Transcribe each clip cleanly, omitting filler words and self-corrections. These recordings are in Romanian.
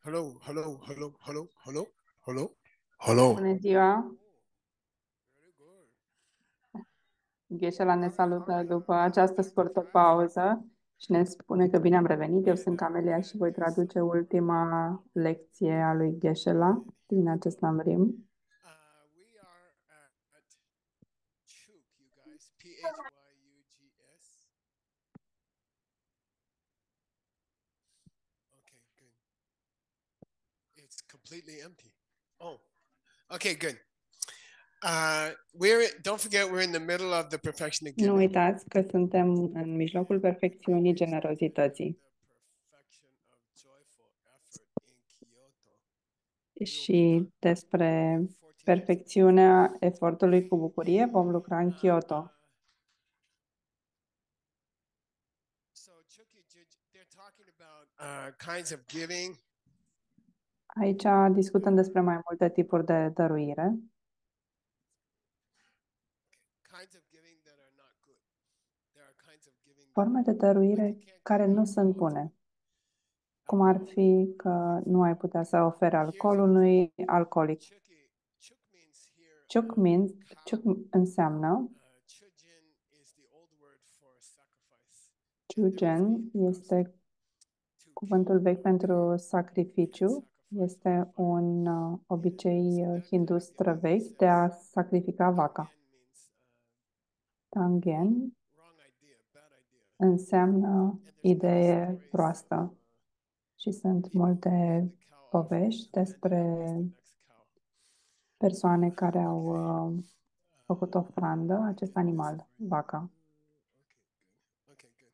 Hello, hello, hello, hello, hello, hello, hello. Bună ziua! Very good. Gheșela ne salută după această scurtă pauză și ne spune că bine am revenit. Eu sunt Camelia și voi traduce ultima lecție a lui Gheșela din acest Namrim. We are at Chuk, you guys. Pyugs. Okay, good. It's completely empty. Oh, okay, good. Don't forget we're in the middle of the perfection of Nu giving. uitați că suntem în mijlocul perfecțiunii generozității The perfection of joyful effort in Kyoto. și despre perfecțiunea efortului cu bucurie vom lucra în Kyoto. So they're talking about kinds of giving. Aici discutăm despre mai multe tipuri de dăruire, Kinds of giving that are not good. There are kinds of giving that forme are de not good. Like dăruire you can't care give nu sunt alcohol to bune, cum ar fi că nu ai putea să oferi alcool unui alcoolic. Chuk means here Chuk cow. înseamnă, Chujin is the old word for sacrifice. chujen este To cuvântul vechi pentru and sacrificiu, sacrifice este the un obicei So that kind hindu of giving makes străvechi de a sense. sacrifica vaca. Tangen means Tangen wrong idea, bad idea. înseamnă And there's many idee stories of proastă și sunt people who gave multe the cow povești offerings who ended despre up as the next cow. persoane care au Okay. făcut ofrandă acest Okay, this is animal, for you. vaca. Okay, good. Okay, good.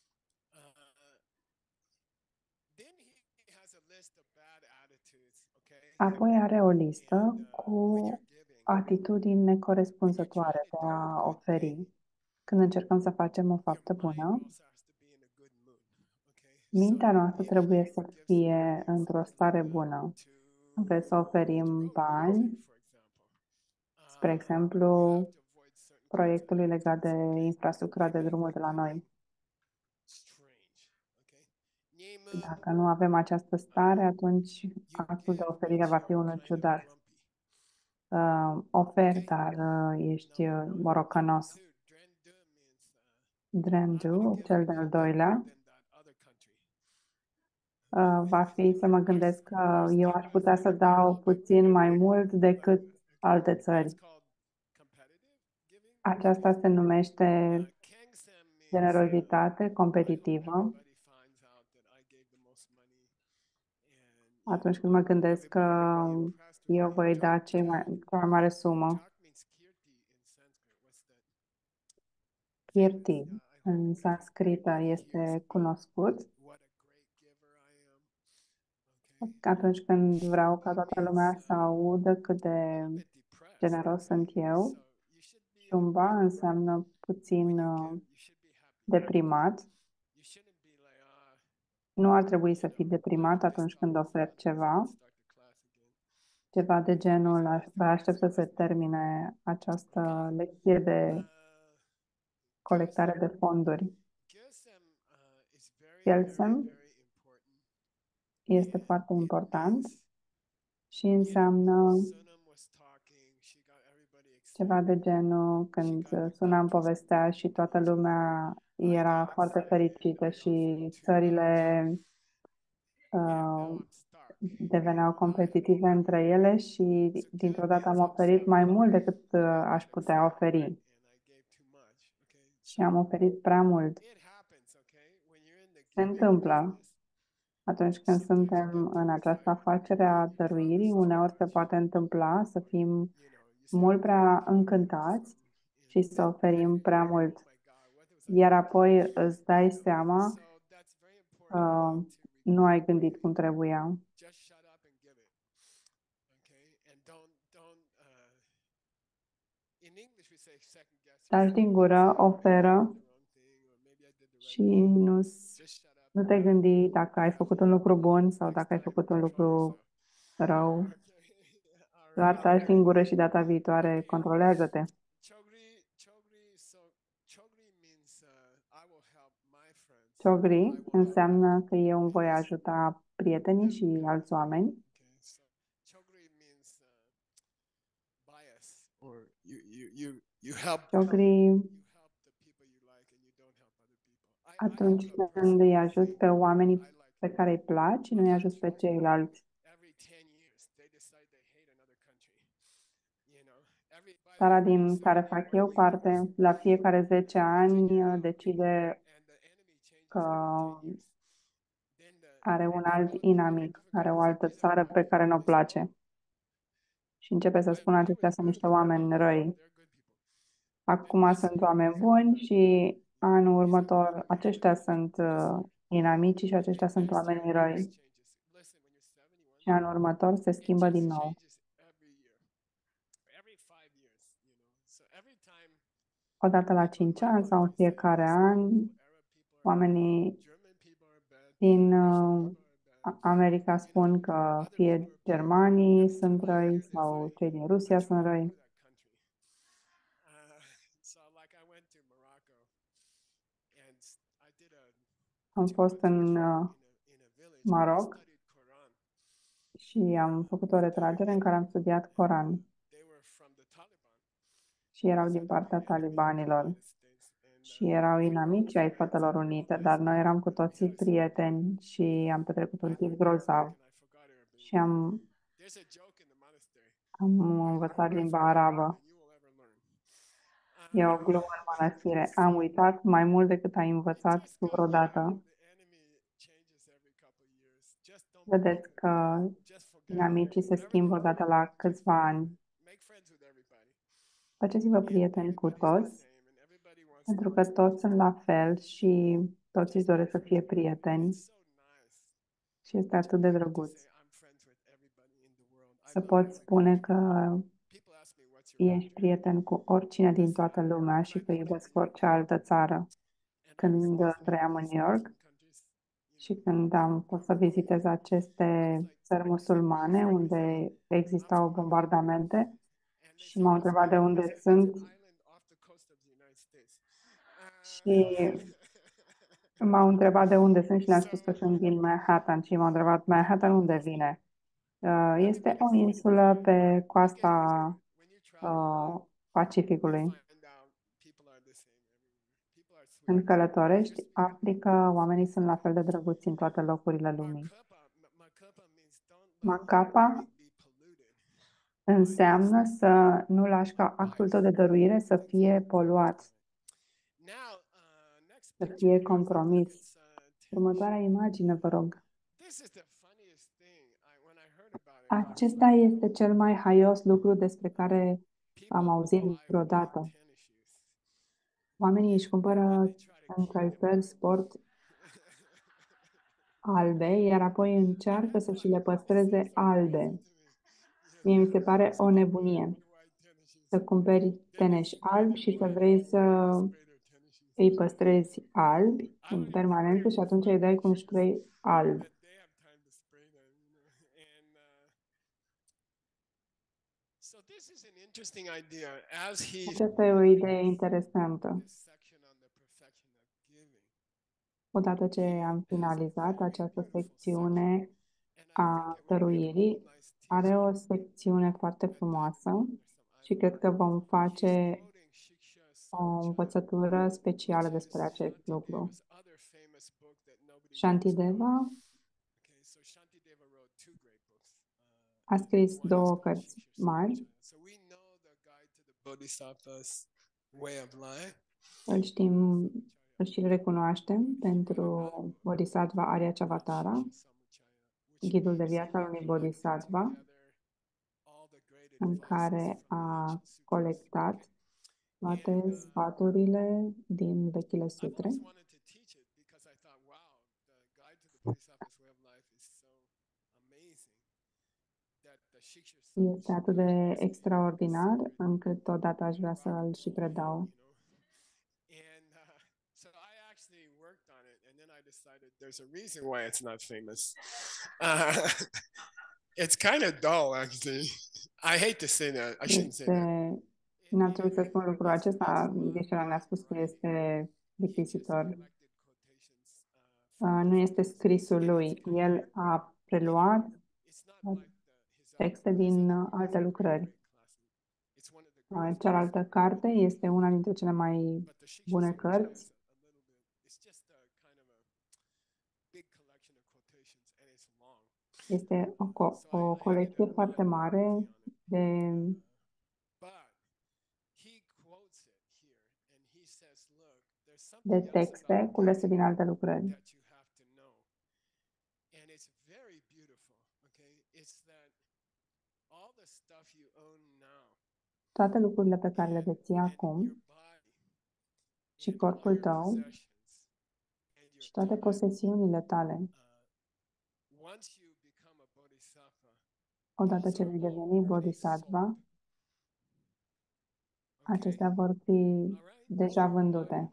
Then he has a list of bad attitudes, okay? Apoi are o listă And cu when you're giving, atitudini when you're trying necorespunzătoare to de do a a good oferi. thing, Când încercăm să facem o your faptă mind bună, also has to be in a good mood, okay? So mintea noastră trebuie usually we să give fie somebody într-o something stare bună. to Vreți să build a oferim road project, bani, for example. spre You have exemplu, to avoid certain kinds of proiectului legat de attitudes, okay? infrastructura de drumuri de la noi. Strange, okay? Nyemu, Dacă nu avem această stare, atunci you actul de give, oferire but va fi you're unul kind of ciudat. grumpy, Oferi, okay? dar ești Number morocănos. two, drendu means I'm going to Drendu, give a cel little de-al bit more doilea, than that other country. Okay? va fi să mă gândesc că You eu start aș with putea a să little dau bit puțin more mai than mult that decât one. Okay? alte That's țări. called competitive giving. Aceasta se numește Kengsem means generozitate I hope competitivă. everybody finds out that I gave the most money, and Atunci când mă gândesc că everybody will be impressed with eu me. voi da cea mai mare sumă. Jok means kirti in Sanskrit. What's that? Famous. Kirti, Yeah, I hope în sanscrită, everybody hears este me. cunoscut. What a great giver I am. Okay. Atunci când vreau ca Shumba toată means lumea să audă cât a de little bit depressed. generos sunt Okay. eu, So you should be in a Shumba great mood înseamnă when puțin you give. You should be happy. deprimat. You shouldn't be like, Nu ar trebui să fii I deprimat hope they atunci stop când this oferi class so I can ceva, start the class again. ceva de genul, vă Before aștept this să se class. termine Okay. această lecție de colectare de fonduri. GSM is very, very, Kelsem very important. este And foarte it important means, și înseamnă Sunam was talking, she got everybody ceva excited. de genul She când got the sunam countries povestea și toată to lumea I era got foarte excited. fericită I offered și too țările much, and now uh, I'm stuck. deveneau competitive între ele și So dintr-o give dată means am I'm oferit stuck. mai mult decât I aș got putea excited oferi and I gave too much. Okay, și so am oferit prea mult. it happens. Okay, when you're in the Se giving întâmplă business, atunci când sometimes you suntem get în too această excited afacere and a you promise dăruirii, too uneori se much. poate întâmpla să fim You say mult I'm gonna prea give încântați și să oferim prea and oh mult. my God, what was I Iar thinking? apoi îți dai seama So that's very important că to nu ai remember. gândit cum trebuia. Just shut up and give it. Okay, and don't. In English we say second guess Taci yourself. din Don't gură, say maybe I did oferă the wrong thing or maybe I did the right și thing. Just shut up nu and te give it. gândi dacă ai făcut un lucru bun sau Next dacă ai time, făcut un control lucru yourself. rău. Okay, all Doar right. taci din gură și data viitoare Okay. controlează-te. Chogri means I will help my friends. Ciogri I will help înseamnă other că eu îmi people. voi And this ajuta prietenii și alți oameni. Okay, so chogri means bias, or you help Ciogri, the people you like and you don't help other people. I atunci have a când îi personal ajut thing. pe oamenii I like pe care îi placi și nu îi ajut pe ceilalți. every 10 years they decide they hate another country. You know, by the Țara way, when din you're care 71, fac eu parte, la fiecare 10 ani decide and the enemy changes că every 10 years, then are un alt both inamic, are o altă țară pe care nu o place. Și începe să spună aceștia sunt niște oameni răi. they're good people. Acum sunt oameni buni și anul următor aceștia sunt inamicii și aceștia sunt oamenii răi. Listen, when you're 71, Și anul următor se it schimbă din just nou. changes every year, every 5 years, you know. So every time Odată la 5 ani sau în fiecare an, oamenii German people are bad, din Russian people are bad, America spun că fie germanii sunt răi sau cei din Rusia sunt răi. that country. So like I went to Morocco and I did Am fost în in a village. Maroc I studied Quran. și am făcut o retragere în care am studiat Coran They were from the Taliban. și erau din partea talibanilor și erau inamici ai Statelor Unite, dar noi eram cu toții prieteni și am petrecut un timp grozav și am There's a joke in the monastery. învățat limba arabă. You will ever learn. E o glumă în mănăstire. Am uitat mai mult decât ai învățat Just tu go, vreodată. the enemy changes every couple of years. Just don't Vedeți că just forget. inamicii se schimbă odată la câțiva ani. Make friends with everybody. Faceți-vă prieteni cu toți, And everybody wants pentru că toți sunt la fel și toți își doresc să fie prieteni so nice și este atât de to drăguț say I'm friends with everybody in the world. I să love poți spune că people ask me what's your ești prieten cu oricine din toată lumea și că iubesc orice altă țară. Când trăiam în New York și când am fost să vizitez aceste țări musulmane unde existau bombardamente și m-au întrebat de unde sunt și m-au întrebat de unde sunt și le-am spus că sunt din Manhattan și m-au întrebat Manhattan unde vine. Este o insulă pe coasta Pacificului. Când călătorești Africa, oamenii sunt la fel de drăguți în toate locurile lumii. Macapa înseamnă să nu lași ca actul tău de dăruire să fie poluat, să fie compromis. Următoarea imagine, vă rog. Acesta este cel mai haios lucru despre care am auzit vreodată. Oamenii își cumpără încălțări sport albe, iar apoi încearcă să și le păstreze albe. Mie mi se pare o nebunie să cumperi teneși albi și să vrei să îi păstrezi albi în permanență și atunci îi dai cu un spray alb. Aceasta e o idee interesantă. Odată ce am finalizat această secțiune a dăruirii, are o secțiune foarte frumoasă și cred că vom face o învățătură specială despre acest lucru. Shantideva a scris două cărți mari. Îl știm, îl și recunoaștem pentru Bodhisattva Aryachavatara, ghidul de viață al unui Bodhisattva, în care a colectat toate sfaturile din vechile sutre. Este atât de extraordinar încât odată aș vrea să îl și predau. There's a reason why it's not famous. It's kind of dull, actually. I hate to say that. I shouldn't say that. N-ar trebui să spun lucrul acesta. Gheșela ne-a spus că este plictisitor. Nu este scrisul lui. El a preluat It's not like his texte his din other alte lucrări. It's one of the greatest. Cealaltă carte este una dintre cele mai But the bune Shikshasura cărți. is a little bit. It's just a kind of a big collection of quotations, and it's long. Este So o I ended colecție up foarte really mare working on it. de, But he quotes it here, and he says, "Look, there's de something else texte about culese this din alte lucrări. that you have to know, and it's very beautiful. Okay, it's that all the stuff you own now, Toate lucrurile pe care le deții and acum your body, și and all corpul your tău possessions, and your și toate time. posesiunile tale, Once you become a bodhisattva, odată these ce are vei deveni already bodhisattva, sold. Okay, acestea vor fi all right. deja Your vândute. body,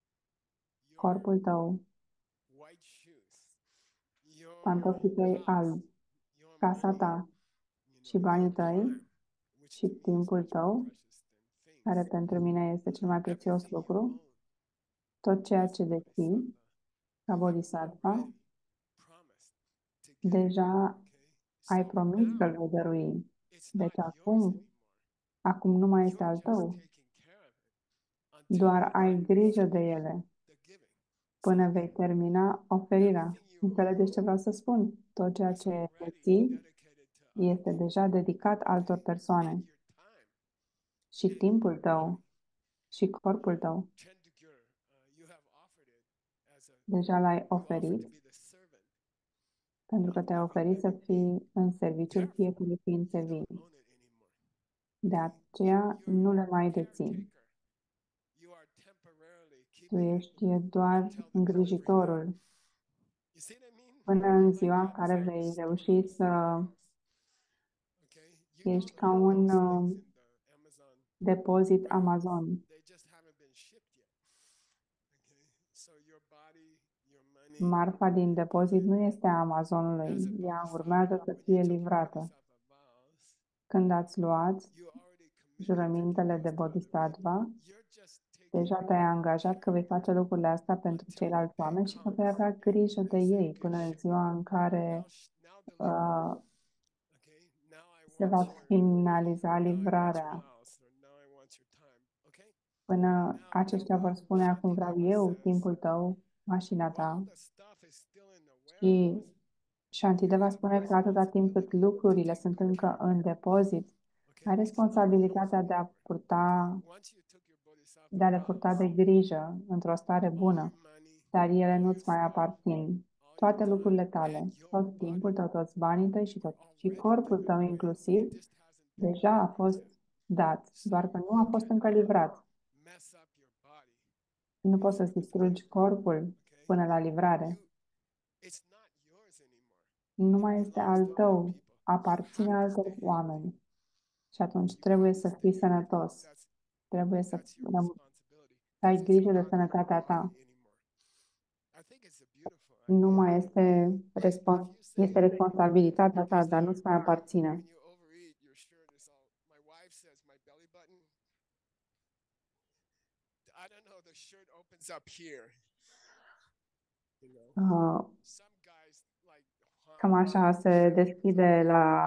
your Corpul tău, white shoes, your pantofii tăi house, albi, your casa money, ta și your banii tăi time, which și to me is timpul much more tău, precious than care things. pentru mine este cel mai prețios Everything you lucru, own tot ceea as ce a deții bodhisattva, ca you have bodhisattva, already promised to give. deja Okay, ai so promis că îl now vei dărui. it's not Deci yours acum nu mai este anymore. al You're just tău, taking care of it until doar you ai grijă de finish ele the giving. până vei termina oferirea. Everything you Înțelegeți ce own vreau să spun? Tot ceea is ce already deții dedicated to other este people. deja dedicat altor And persoane. your time Și and timpul your tău body, și corpul tău Chandigarh, you have offered it as a, deja l-ai you offered oferit to be the servant pentru că of te-ai every oferit să living being. fii în serviciul Therefore, fiecărui ființe you don't vii. own it anymore. De aceea nu le mai deții. Caretaker. You are temporarily Tu keeping it ești doar until the delivery day. îngrijitorul You see what I mean? până You're în like ziua în that. It's care like vei stored reuși on the să warehouse. Okay? You ești don't ca own un those things in the Amazon depozit warehouse. Amazon. They just haven't been shipped yet. Okay? So your body, your money, Marfa din depozit nu este a as Amazonului. a Ea bodhisattva, urmează să when you fie took your livrată. bodhisattva vows, Când ați luat you already committed to jurămintele do de this to other bodhisattva, people. You're just taking deja te-ai angajat că vei face lucrurile astea pentru until the ceilalți day oameni și că vei comes avea grijă and de say, ei okay, până în ship ziua în care now deliver. uh, Okay, now I se want va your finaliza now I want your livrarea. house or now I want your time. Okay? Până Now aceștia vor spune, acum vreau Shantideva eu says, timpul tău, mașina while ta. the stuff is still in the Și warehouse, Shantideva spune că atâta timp cât lucrurile sunt încă în depozit, ai okay, it's not yours responsabilitatea de a anymore. purta, Once you took your bodhisattva de a le purta de vows, grijă într-o stare all bună, your money, dar ele all your nu-ți mai stuff, aparțin. all your Toate time, lucrurile and tale, your tot body timpul tău, toți banii tăi și, are și already corpul given tău away. inclusiv, It just hasn't been deja a delivered fost yet. dat, So doar că nu you a fost încă cannot livrat. mess up your body Nu poți before să-ți the distrugi delivery. corpul Okay? până la livrare. It's not yours anymore. Nu It mai este belongs al to other tău, people. You aparține have to altor stay healthy. oameni. Și atunci You trebuie have to să stay fii healthy. sănătos. Trebuie să That's your responsibility. ai 'Cause it's grijă de not your sănătatea body ta. anymore. I think it's a beautiful Nu idea. mai este, este responsabilitatea ta, dar nu-ți mai aparține. When you overeat, your shirt is all. My wife says my belly button. I don't know. The shirt opens up here. You know, Uh, some guys like Cam așa se deschide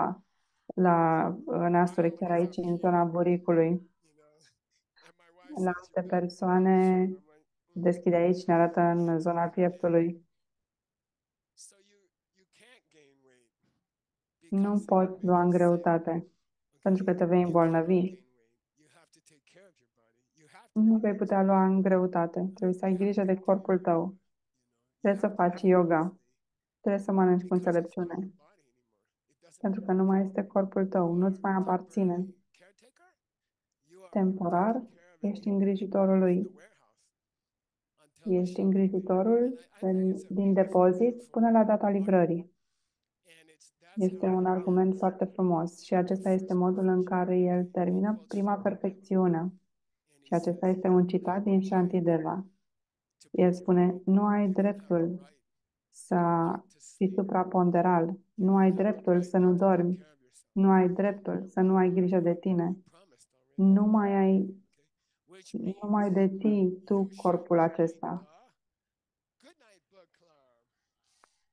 la nasuri, chiar aici, în zona buricului. you know. And my wife La says alte your belly persoane button. I'm like, deschide aici, ne arată în zona pieptului. So you can't gain weight Nu because it poți will lua make în you sick. greutate, pentru că te vei You cannot îmbolnăvi. gain weight. You have to take care of your body. You have to Nu do vei things putea lua în greutate. Trebuie să ai grijă de corpul tău. you Trebuie să have to faci live yoga. wisely Trebuie să mănânci cu because it's not înțelepciune. your body anymore. It doesn't Pentru că belong nu to mai you. este corpul tău, You nu-ți mai are aparține. temporary caretaker. You are Temporar, taking care of it ești îngrijitorul in lui. the warehouse until the Ești shipping. îngrijitorul I think it's a din depozit până la data livrării. and that's Este how un he argument ends foarte frumos și acesta este modul în care el termină prima perfecțiune. and Și he acesta says este un citat din Shantideva. El spune, nu ai dreptul să fii supraponderal, nu ai dreptul să nu dormi, nu ai dreptul să nu ai grijă de tine, nu mai ai, nu mai deții tu corpul acesta. Good Night Book Club.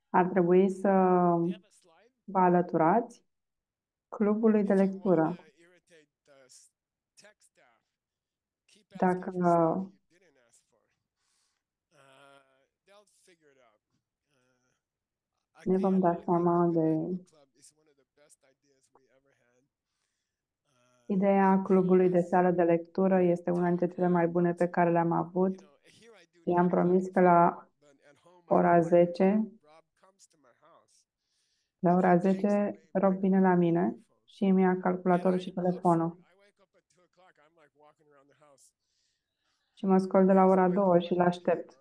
Ar trebui să Do you have a slide? vă alăturați clubului de If you want lectură. to irritate the tech staff, keep Dacă asking for stuff you didn't ask for. They'll figure it out. ne vom Again, da I think seama the Good de Night Book Club is one of the best ideas we ever had. ideea The clubului de promise sală de lectură este una dintre cele mai bune pe care le-am avut. I-am promis că la ora 10, la ora 10, Rob vine la mine și îmi ia calculatorul și telefonul. Și mă scol de la ora 2 și l-aștept.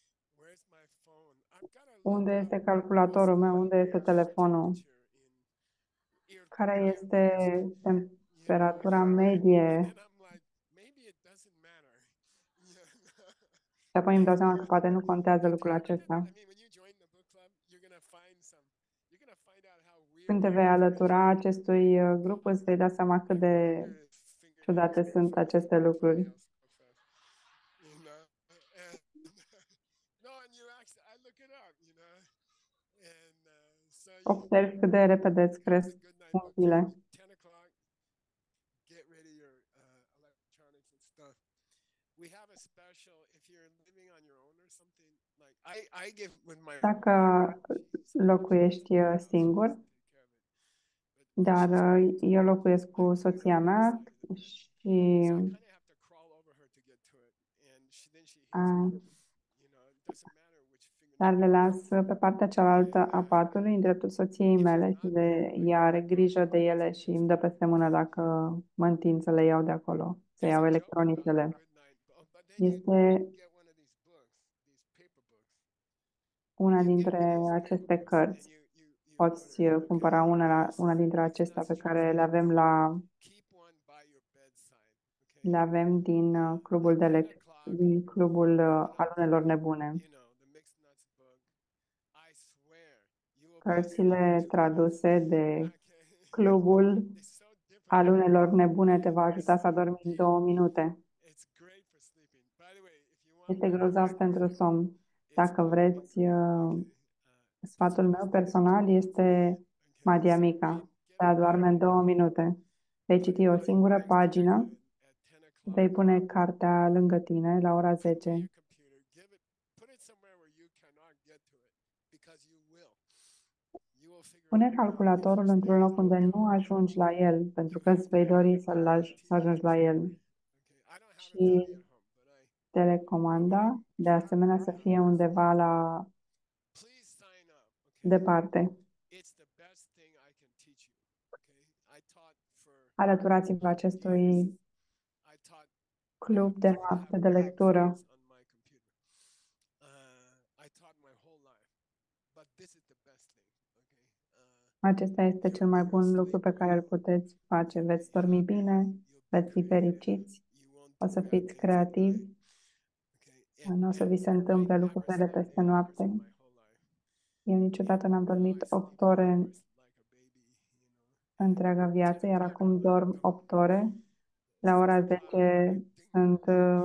Unde este calculatorul meu? Unde este telefonul? Care este temperatura medie? Și apoi îmi dau seama că poate nu contează lucrul acesta. Când te vei alătura acestui grup, îți vei da seama cât de ciudate sunt aceste lucruri. Observi cât de repede îți cresc funcțiile. Dacă locuiești singur, dar eu locuiesc cu soția mea și dar le las pe partea cealaltă a patului, în dreptul soției mele și ea are grijă de ele și îmi dă peste mână dacă mă întind să le iau de acolo, să iau electronicele. Este una dintre aceste cărți. Poți cumpăra una dintre acestea pe care le avem le avem din clubul din clubul Alunelor Nebune. Cărțile traduse de clubul Alunelor Nebune te va ajuta să adormi în 2 minute. Este grozav pentru somn. Dacă vreți, sfatul meu personal este Madia Mica. Te adorme în 2 minute. Vei citi o singură pagină, vei pune cartea lângă tine la ora 10. Pune calculatorul într-un loc unde nu ajungi la el, pentru că îți vei dori să ajungi la el. Și telecomanda, de asemenea, să fie undeva departe. Alăturați-vă acestui club de noapte de lectură. Acesta este cel mai bun lucru pe care îl puteți face. Veți dormi bine, veți fi fericiți, o să fiți creativi, nu o să vi se întâmple lucrurile peste noapte. Eu niciodată n-am dormit 8 ore în întreaga viață, iar acum dorm 8 ore. La ora 10 sunt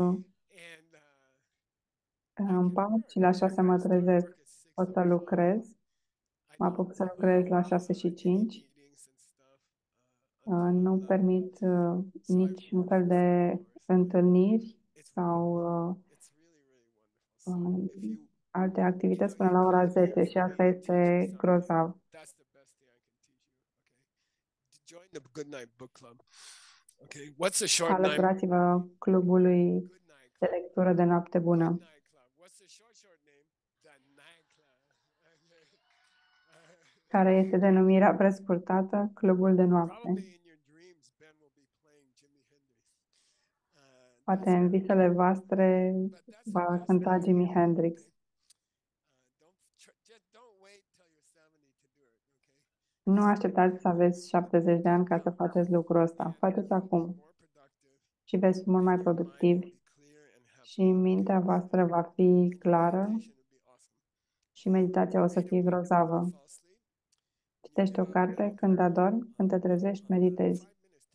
în pat și la 6 mă trezesc. O să lucrez. Mă apuc să lucrez la 6 și 5. Nu permit niciun fel de întâlniri sau alte activități până la ora 10 și asta este grozav. Alăturați-vă clubului de lectură de noapte bună. Care este denumirea prescurtată Clubul de noapte. Poate în visele voastre va cânta Jimi Hendrix. Nu așteptați să aveți 70 de ani ca să faceți lucrul ăsta. Faceți acum și veți fi mult mai productivi și mintea voastră va fi clară și meditația o să fie grozavă. Citește o carte, când adormi, când te trezești, meditezi.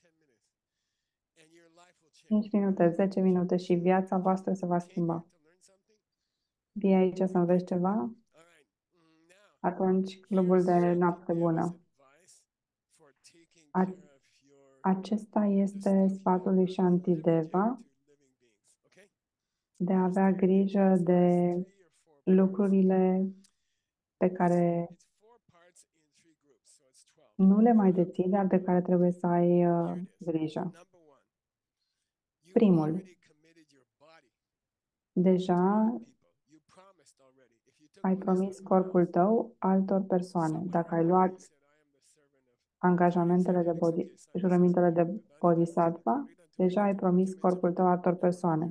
5 minute, 10 minute și viața voastră se va schimba. Vii aici să înveți ceva? Atunci, clubul de noapte bună. A- Acesta este sfatul lui Shantideva de a avea grijă de lucrurile pe care nu le mai deții, dar de care trebuie să ai grijă. Primul, deja ai promis corpul tău altor persoane. Dacă ai luat angajamentele de jurămintele de bodhisattva, deja ai promis corpul tău altor persoane.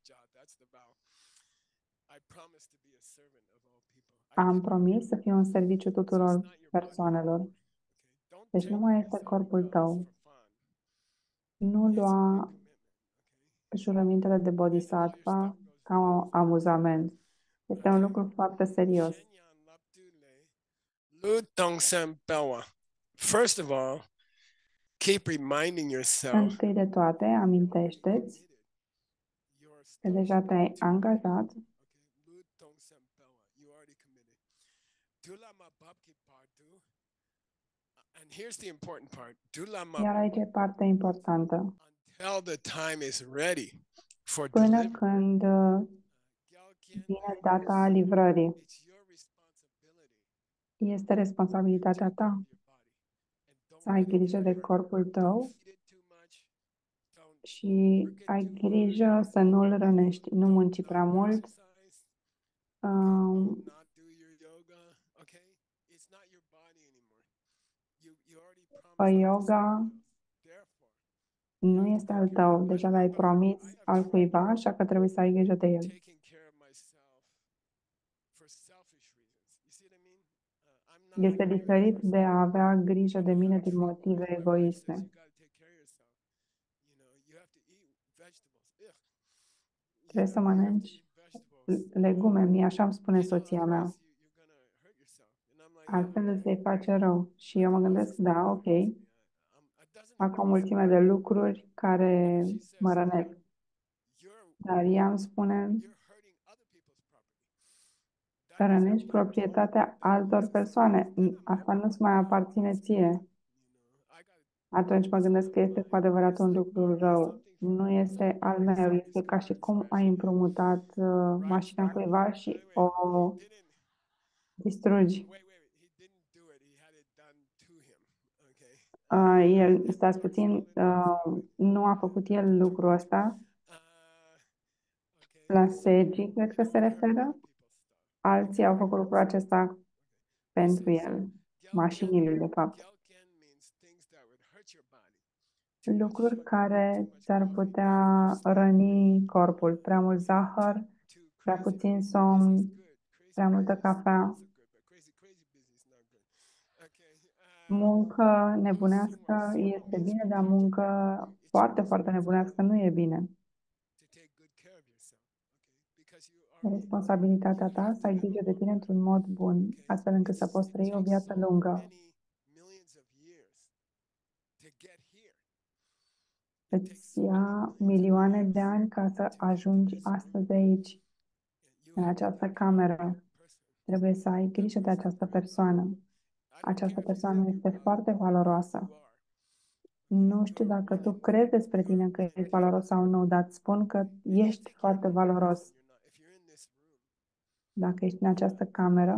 Am promis să fiu în serviciu tuturor persoanelor. Deci nu mai este corpul tău. Nu lua jurămintele de bodhisattva ca un amuzament. Este un lucru foarte serios. First of all, keep reminding yourself Întâi de toate, amintește-ți că deja te-ai angajat. And here's the important part. Iar aici e partea importantă. Until the time is ready for Până delivery. când vine data livrării, este responsabilitatea ta să ai grijă de corpul tău și ai grijă să nu-l rănești, nu munci prea mult, yoga nu este al tău, deja l-ai promis al cuiva, așa că trebuie să ai grijă de el. Este diferit de a avea grijă de mine din motive egoiste. Trebuie să mănânci legume, mie așa îmi spune soția mea. Altfel îți vei face rău. Și eu mă gândesc, da, ok, fac o mulțime de lucruri care mă rănesc. Dar ea îmi spune, rănești proprietatea altor persoane. Asta nu-ți mai aparține ție. Atunci mă gândesc că este cu adevărat un lucru rău. Nu este al meu. Este ca și cum ai împrumutat mașina cuiva și o distrugi. Stați puțin, nu a făcut el lucrul ăsta. La Seji, cred că se referă. Alții au făcut lucrul acesta pentru el. Mașinile, de fapt. Lucruri care ți-ar putea răni corpul. Prea mult zahăr, prea puțin somn, prea multă cafea. Muncă nebunească este bine, dar muncă foarte, foarte nebunească nu e bine. Responsabilitatea ta să ai grijă de tine într-un mod bun, astfel încât să poți trăi o viață lungă. Îți ia milioane de ani ca să ajungi astăzi aici, în această cameră. Trebuie să ai grijă de această persoană. Această persoană este foarte valoroasă. Nu știu dacă tu crezi despre tine că ești valoros sau nu, dar îți spun că ești foarte valoros. Dacă ești în această cameră,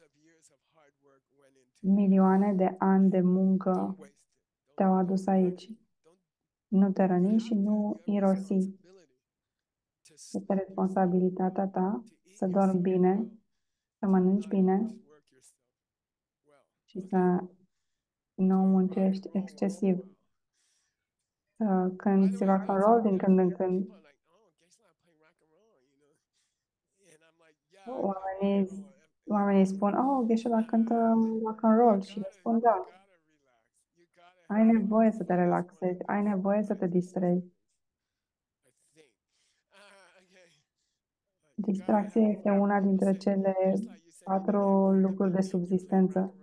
milioane de ani de muncă te-au adus aici. Nu te răni și nu irosi. Este responsabilitatea ta să dormi bine, să mănânci bine și să nu muncești excesiv. Să cânti rock and roll din când în când. Oamenii spun, oh, Geshe-la cântă rock and roll și eu spun, da, ai nevoie să te relaxezi, ai nevoie să te distrezi. Distracția este una dintre cele 4 lucruri de subzistență.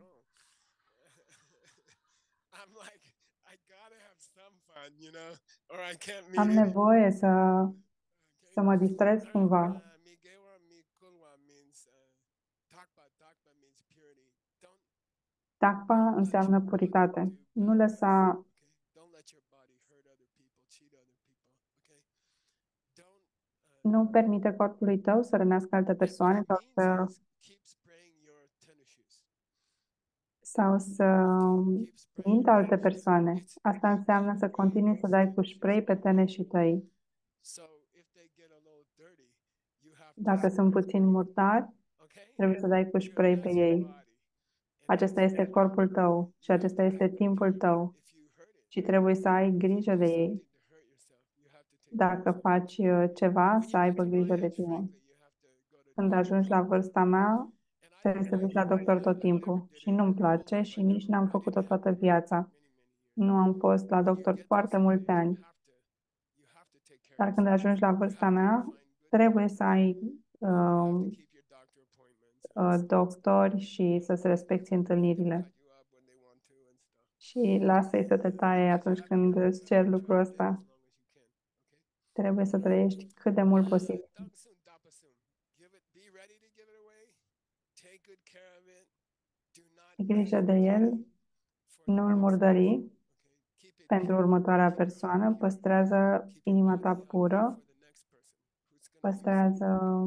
Am nevoie să mă distrez cumva. purity. Taqwa înseamnă puritate. Nu lăsa, Don't let your body hurt other people, cheat other people. Okay? Don't. nu permite corpului tău să rănească alte And what persoane it means is keep spraying your tennis shoes. sau să Keep spraying mintă your alte tennis shoes. persoane. Asta înseamnă să continui să dai cu spray pe teneșii tăi. So if they get a little dirty, you have to Dacă sunt spray puțin them. murdari, Okay? trebuie să dai cu spray pe That's your ei. body. And Acesta este corpul tău și acesta este timpul tău if you hurt it, și trebuie să ai grijă de ei. something to hurt yourself, you have to take care Dacă of it. faci ceva, When să you get aibă to my grijă de age, tine. frankly, you have to go to Când doctor. ajungi la vârsta mea, And trebuie să duci la doctor tot timpul. Și nu-mi place și nici n-am făcut-o toată viața. Nu am fost la doctor foarte multe ani. You have to take care Dar of când yourself. ajungi la vârsta mea, trebuie să ai You have to keep your doctor appointments. doctori și să-ți respecti întâlnirile. Cut you up when they want to and stuff. Și lasă-i să te taie atunci când îți cer lucrul ăsta. As long as you can. Okay? Trebuie să trăiești cât de mult posibil. Dapasum, dapasum. Be ready to give it away. Take good care of it. Do not Ai grijă de el, nu-l murdări keep it pentru următoarea persoană, păstrează inima ta pură, for the next person who's gonna păstrează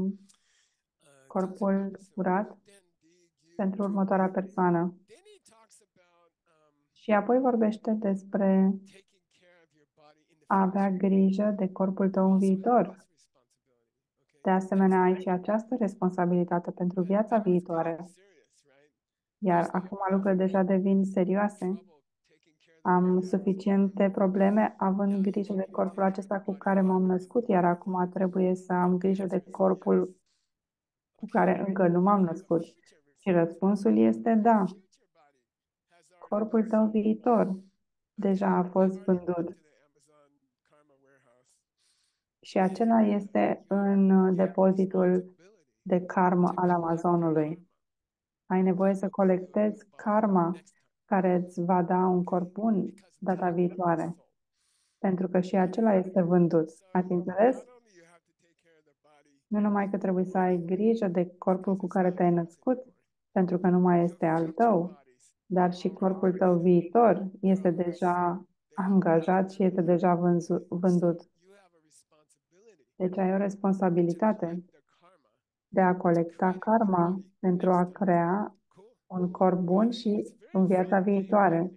corpul curat pentru următoarea persoană. Then he talks about Și apoi vorbește despre taking care of your body in the a avea grijă de corpul tău în viitor. responsibility. Okay? De asemenea, ai și această responsabilitate pentru viața viitoare. Serious, right? Iar acum lucrurile deja devin serioase. Trouble taking care of Am suficiente probleme având grijă de corpul acesta cu care m-am născut, iar acum trebuie să am grijă de corpul cu care încă nu m-am născut. Și răspunsul este da. future body has already Corpul tău viitor deja a fost vândut to the Amazon Karma warehouse. și acela este în depozitul de karmă al Amazonului. Ai nevoie să colectezi karma care îți va da un corp bun data viitoare, pentru că și acela este vândut. Ați înțeles? Not only you have to take care of the body, Nu numai că trebuie să ai grijă de corpul cu care te-ai născut, pentru că nu mai este al tău, dar și corpul tău viitor este deja angajat și este deja vândut. you have a responsibility Deci ai o responsabilitate the karma. de a colecta karma pentru a crea Cool. un corp bun și în viața viitoare.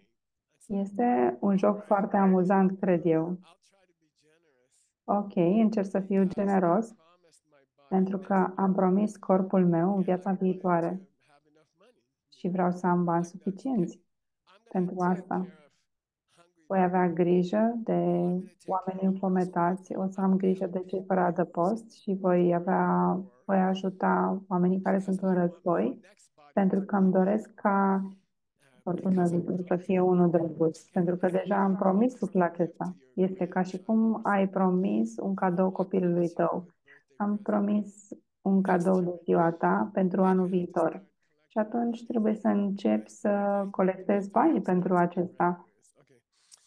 Este un joc foarte amuzant, cred eu. I'll try to be generous. Ok, încerc să fiu generos Promised my body pentru că am promis corpul meu în viața viitoare to have enough money. și vreau să am bani suficienți I'm pentru gonna take asta. care of hungry Voi avea grijă de oamenii înfometați, o să am grijă de cei fără adăpost și voi ajuta oamenii care sunt în război, next body pentru că îmi doresc ca corpul meu viitor să fie unul drăguț, pentru că deja am promis lucrul acesta. Este ca și cum ai promis un cadou copilului tău. Am promis un cadou de ziua ta pentru anul viitor. Și atunci trebuie să începi să colectezi bani pentru acesta. Okay.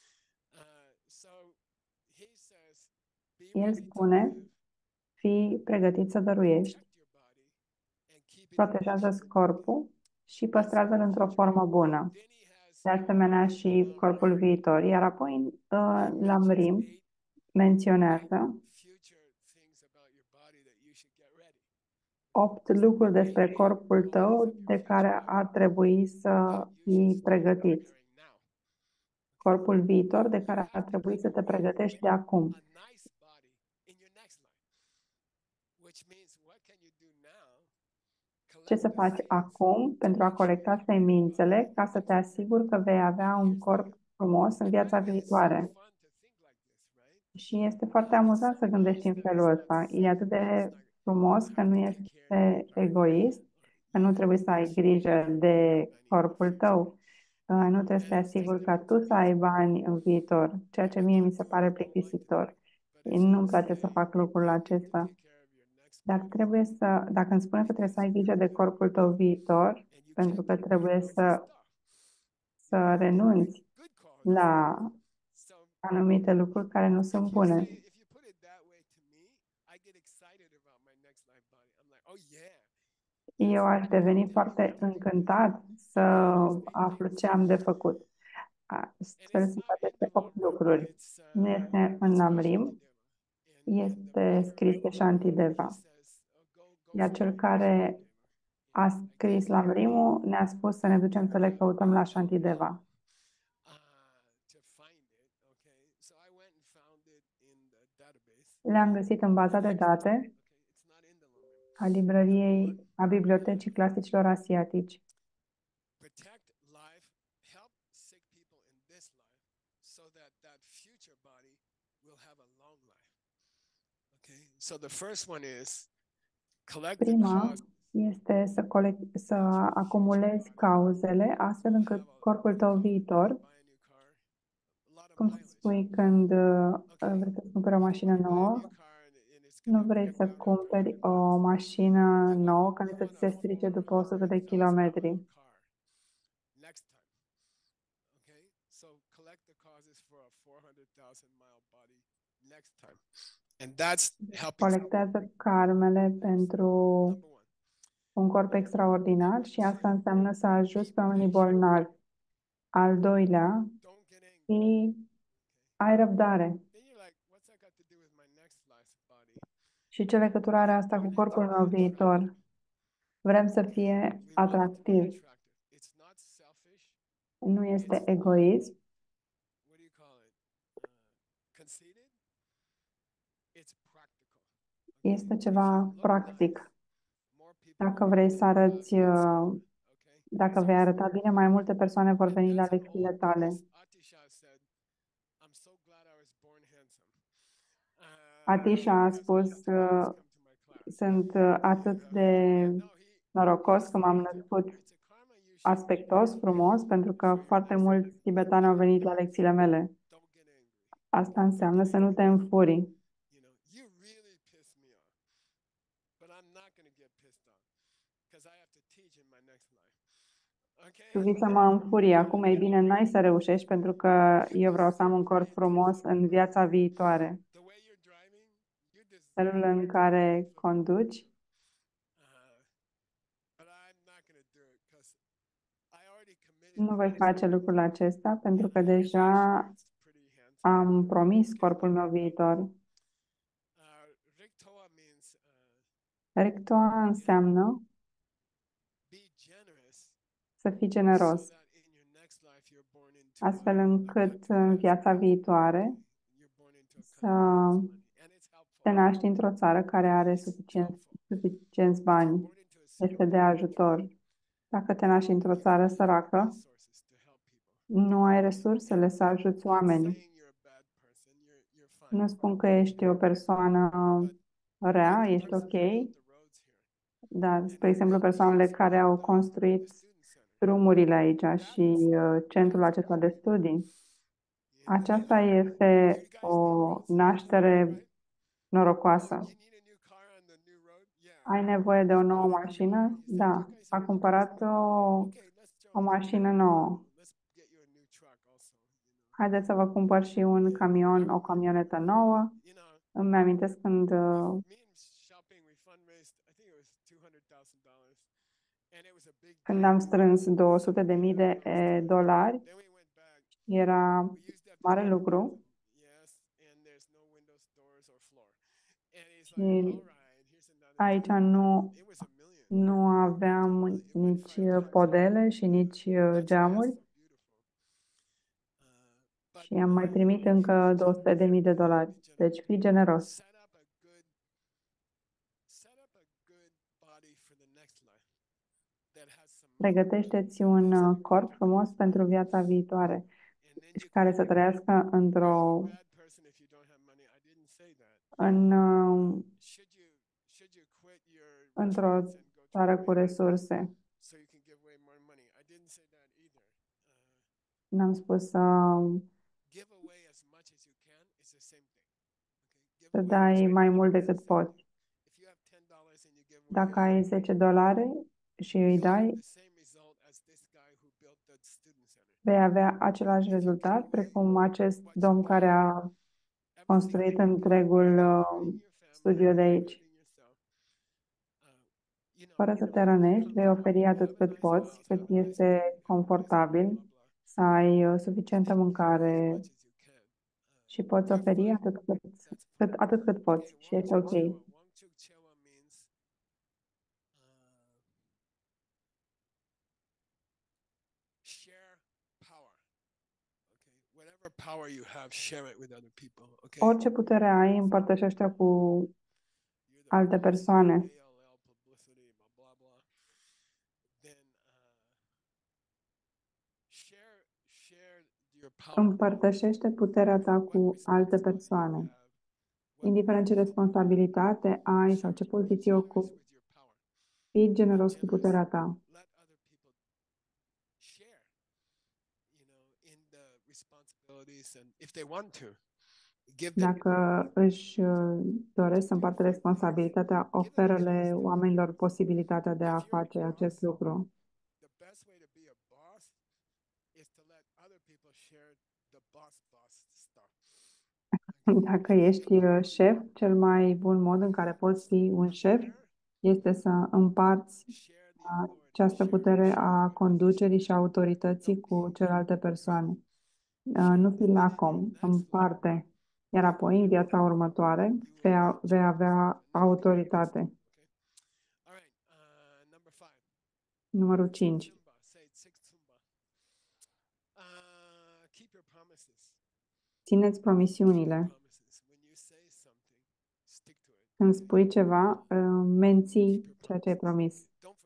So he says, be El ready to spune, fii pregătit să dăruiești, protect your body and keep it. protejează corpul și păstrează-l într-o formă bună. Then he has De asemenea și corpul viitor. Iar apoi la Mrim menționează future things about your body that you should get ready. 8 lucruri despre corpul tău de care ar trebui să fii pregătit. Preparing now. Corpul viitor de care ar trebui să te pregătești de acum. A nice body in your next life. Which means what can you do now? Ce să faci acum pentru a colecta semințele ca să te asiguri că vei avea un corp frumos în viața viitoare? Fun to think like this, right? Și este foarte amuzant să gândești în felul ăsta. E atât de frumos că nu este egoist, că nu trebuie să ai grijă de corpul tău. Nu trebuie să te asiguri ca tu să ai bani în viitor, ceea ce mie mi se pare plictisitor. Nu-mi place să fac lucrul acesta. Take care of your next Dar trebuie să, dacă îmi spune că trebuie să ai grijă de corpul tău viitor, pentru că trebuie să renunți good quality. la So anumite lucruri care nu sunt bune. if you put it that way to me, I get excited about my next life body. I'm like, oh yeah. Eu aș deveni foarte încântat să aflu ce am de făcut. Astfel se poate pe 8 lucruri. Nu este în Namrim, este scris de Shantideva. Iar cel care a scris Lamrimul ne-a spus să ne ducem să le căutăm la Shantideva. Le-am găsit în baza de date a librăriei, a Bibliotecii Clasicilor Asiatici. Protect life, help sick people in this life so that that future body will have a long life. Okay? So the first one is collect the Prima cause. este să acumulezi cauzele astfel încât corpul tău viitor, Buy a new car. A lot of cum mileage. spui când vrei să cumperi o mașină Buy a nouă, new car and it's nu gonna vrei break să down after cumperi 100 o miles. mașină nouă care You să want ți se a strice după 100 de kilometri. $400,000 car next time. Okay? So collect the causes for a 400,000 mile body next time. And that's helping Colectează karmele pentru number one. un corp extraordinar și asta înseamnă să ajuți pe oamenii bolnavi. Al doilea, Don't get angry. și ai răbdare. Then you're like, what's that got to do with my next life body? Și ce legătură are asta cu corpul meu viitor? Vrem să fie We want it to be atractiv. attractive. It's not selfish. Nu este egoism, What do you call it? Conceited? It's practical. este ceva practic. More people Dacă vrei să arăți, okay? dacă vei arăta bine, mai multe persoane vor veni la lecțiile tale. Atisha said, I'm so glad I was born handsome. Atisha a Because spus, lots of guys come to my class. sunt atât de norocos că m-am născut It's a karma you should aspectos, frumos, pentru că foarte mulți tibetani au venit la lecțiile mele. don't get angry. Asta înseamnă să nu te înfurii. You know, you really piss me off. But I'm not going to get pissed off because I have to teach in my next life. Okay? Tu vii să mă înfurii. Acum, ei bine, n-ai să reușești pentru că eu vreau să am un corp frumos în viața viitoare. The way you're driving, you deserve Felul în care conduci, but I'm not going to do it because I already committed. nu voi face lucrul acesta pentru că deja It's pretty handsome. am promis corpul meu viitor. Riktoa means Rectoa înseamnă be generous să fii so generos, that in your next life you're born into astfel încât în viața viitoare you're born into a să country that has money. And it's helpful. te naști într-o țară care are suficienți bani. Born into a city Este de ajutor. Dacă te naști într-o țară săracă, resources to help people. nu ai resursele să ajuți oamenii. Saying you're a bad person, you're fine. Nu spun că ești o persoană rea, ești ok, The roads here. dar, spre exemplu, persoanele care au construit drumurile aici și centrul acesta de studii, aceasta este o naștere norocoasă. You need a new car on the new road? Yeah. Ai nevoie de o nouă mașină? Da. A cumpărat Okay, let's o mașină nouă. let's get you a new truck also. Haideți să vă cumpăr și un camion, o camionetă nouă. You know, Îmi amintesc când me and shopping, we fundraised, I think it was $200,000. And it was a big când am strâns 200.000 de dolari, Then we went back. era We used that mare lucru yes, and there's no windows, doors, or floor. And he's și like, all right, here's another. aici nu, It was $1 million. nu aveam nici podele și nici geamuri So beautiful. But și am mai primit încă 200.000 de dolari. Deci fii generos. set up a good body for the next life that has some Pregătește-ți un corp frumos pentru viața viitoare and then și you care să trăiască într-o bad person if you don't have money. I didn't say that. Should you quit your într-o retreats and go țară to cu resurse. so you can give away more money? I didn't say that either. N-am spus să Give away as much as you can. It's the same thing. Okay? să dai mai mult decât poți. If you have $10 and you give away Dacă ai 10 dolari și îi dai, the same result as this guy who built the student center. vei avea același rezultat precum acest domn care a construit întregul studio de aici. Fără să te rănești, vei oferi atât cât poți, cât este confortabil, să ai suficientă mâncare și poți oferi atât cât poți și este ok. Orice putere ai, împărtășește cu alte persoane. Împărtășește puterea ta cu alte persoane. Indiferent ce responsabilitate ai sau ce poziție ocupi, fii generos cu puterea ta. Dacă își doresc să împartă responsabilitatea, oferă-le oamenilor posibilitatea de a face acest lucru. Dacă ești șef, cel mai bun mod în care poți fi un șef este să împarți această putere a conducerii și autorității cu celelalte persoane. Nu fi lacom, împarte. Iar apoi, în viața următoare, vei avea autoritate. Numărul 5. Țineți promisiunile. Când spui ceva, menții ceea ce ai promis.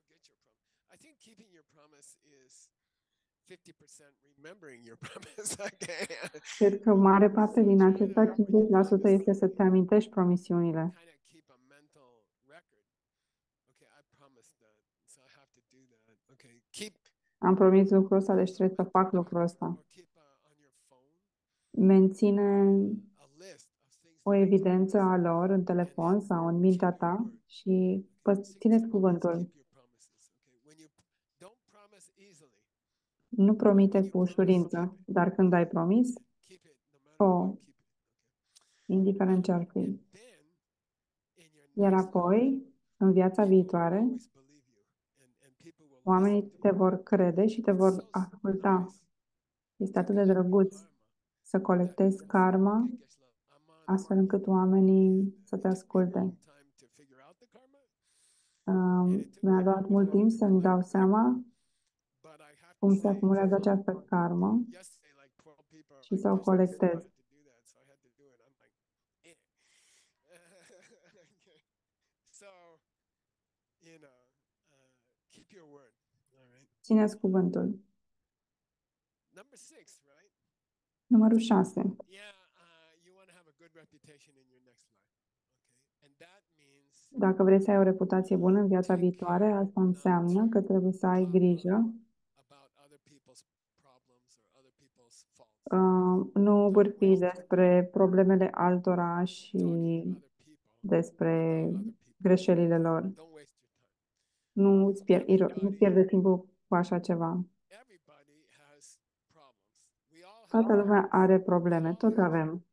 Cred că mare parte din acesta, 50% este să te amintești promisiunile. Am promis lucrul ăsta, deci trebuie să fac lucrul ăsta. Menține o evidență a lor în telefon sau în mintea ta și țineți cuvântul. Nu promite cu ușurință, dar când ai promis, indiferent ce ar fi. Iar apoi, în viața viitoare, oamenii te vor crede și te vor asculta. Este atât de drăguț să colectezi karma astfel încât oamenii să te asculte. Mi-a luat mult timp să-mi dau seama cum se acumulează această karmă și să o colectez. Țineți cuvântul. Numărul 6. Dacă vrei să ai o reputație bună în viața viitoare, asta înseamnă că trebuie să ai grijă. Nu vorbi despre problemele altora și despre greșelile lor. Nu pierde timpul cu așa ceva. Toată lumea are probleme, tot avem.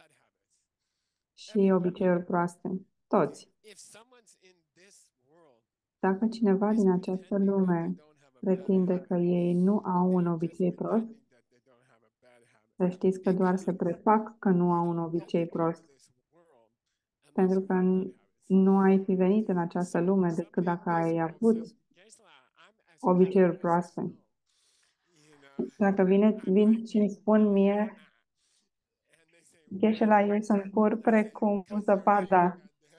Și obiceiuri proaste. Toți. Dacă cineva din această lume pretinde că ei nu au un obicei prost, să știți că doar se prefac că nu au un obicei prost. Pentru că nu ai fi venit în această lume decât dacă ai avut obiceiuri proaste. Dacă vin și îmi spun mie, gheșe la ei sunt pur precum zăpada.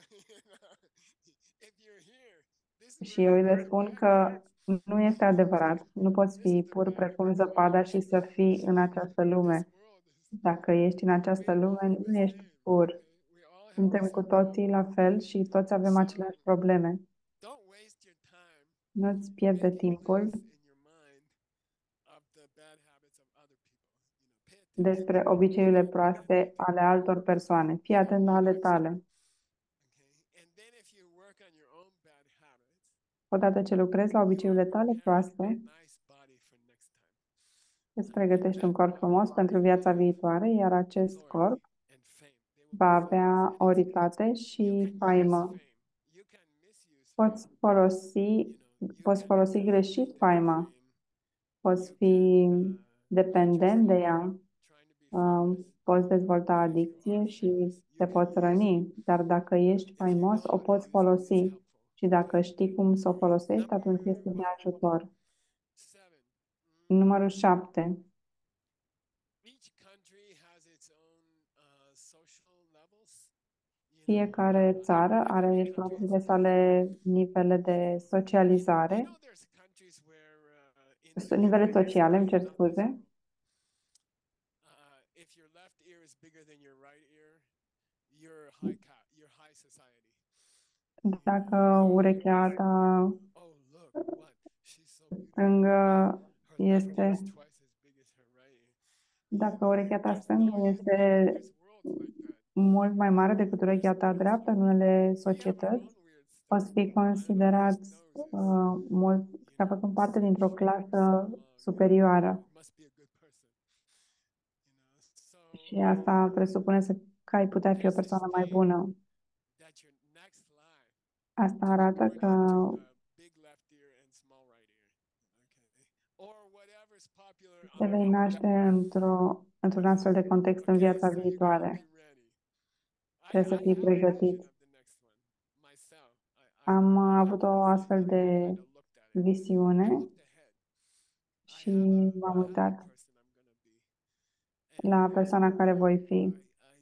Și eu le spun că nu este adevărat. Nu poți fi pur precum zăpada și să fii în această lume. Dacă ești în această lume, nu ești pur. Suntem cu toții la fel și toți avem aceleași probleme. Nu-ți pierde timpul despre obiceiurile proaste ale altor persoane. Fii atent la ale tale. Odată ce lucrezi la obiceiurile tale proaste, îți pregătești un corp frumos pentru viața viitoare, iar acest corp va avea oritate și faimă. Poți folosi, You poți can folosi become greșit in the faima, dream. poți You fi can hurt dependent de yourself ea, trying to be famous. poți dezvolta But if you adicție are și famous, you te can poți use it. răni, dar dacă ești If you faimos, know o how to poți use it, it's folosi helpful. și dacă știi cum să o folosești, Number atunci este de what? ajutor. 7. Numărul 7. Each country has its own social levels. Fiecare țară In every are country propriile it's different. sale nivele de socializare, There's countries where in nivele Europe, sociale, îmi cer not this scuze. world. If your left ear is bigger than your right ear, you're high society. Dacă urechea ta Oh, look, what? She's so beautiful. stângă Her left ear is este, twice as big as her right ear. dacă urechea ta There's stângă no, este there's worlds like that. mult mai mare decât urechea ta dreaptă în unele We have our societăți, own weird stuff. poți fi I have a girl's considerați nose is, mult ca făcând parte dintr-o huge, clasă long. superioară. Must be a good person. So Și asta presupune că ai putea fi o this is persoană mai saying bună. that your next life Asta to be arată born că into a big left ear and small right ear. Okay. Or whatever's popular te on vei naște într-un astfel de context în Okay, viața so you gotta viitoare. be ready. Trebuie să I fii have a vision pregătit. of the next one myself. Am I avut o astfel de kind of looked at it. I visiune looked ahead. și m-am I have a uitat person I'm gonna be. And la persoana care voi fi.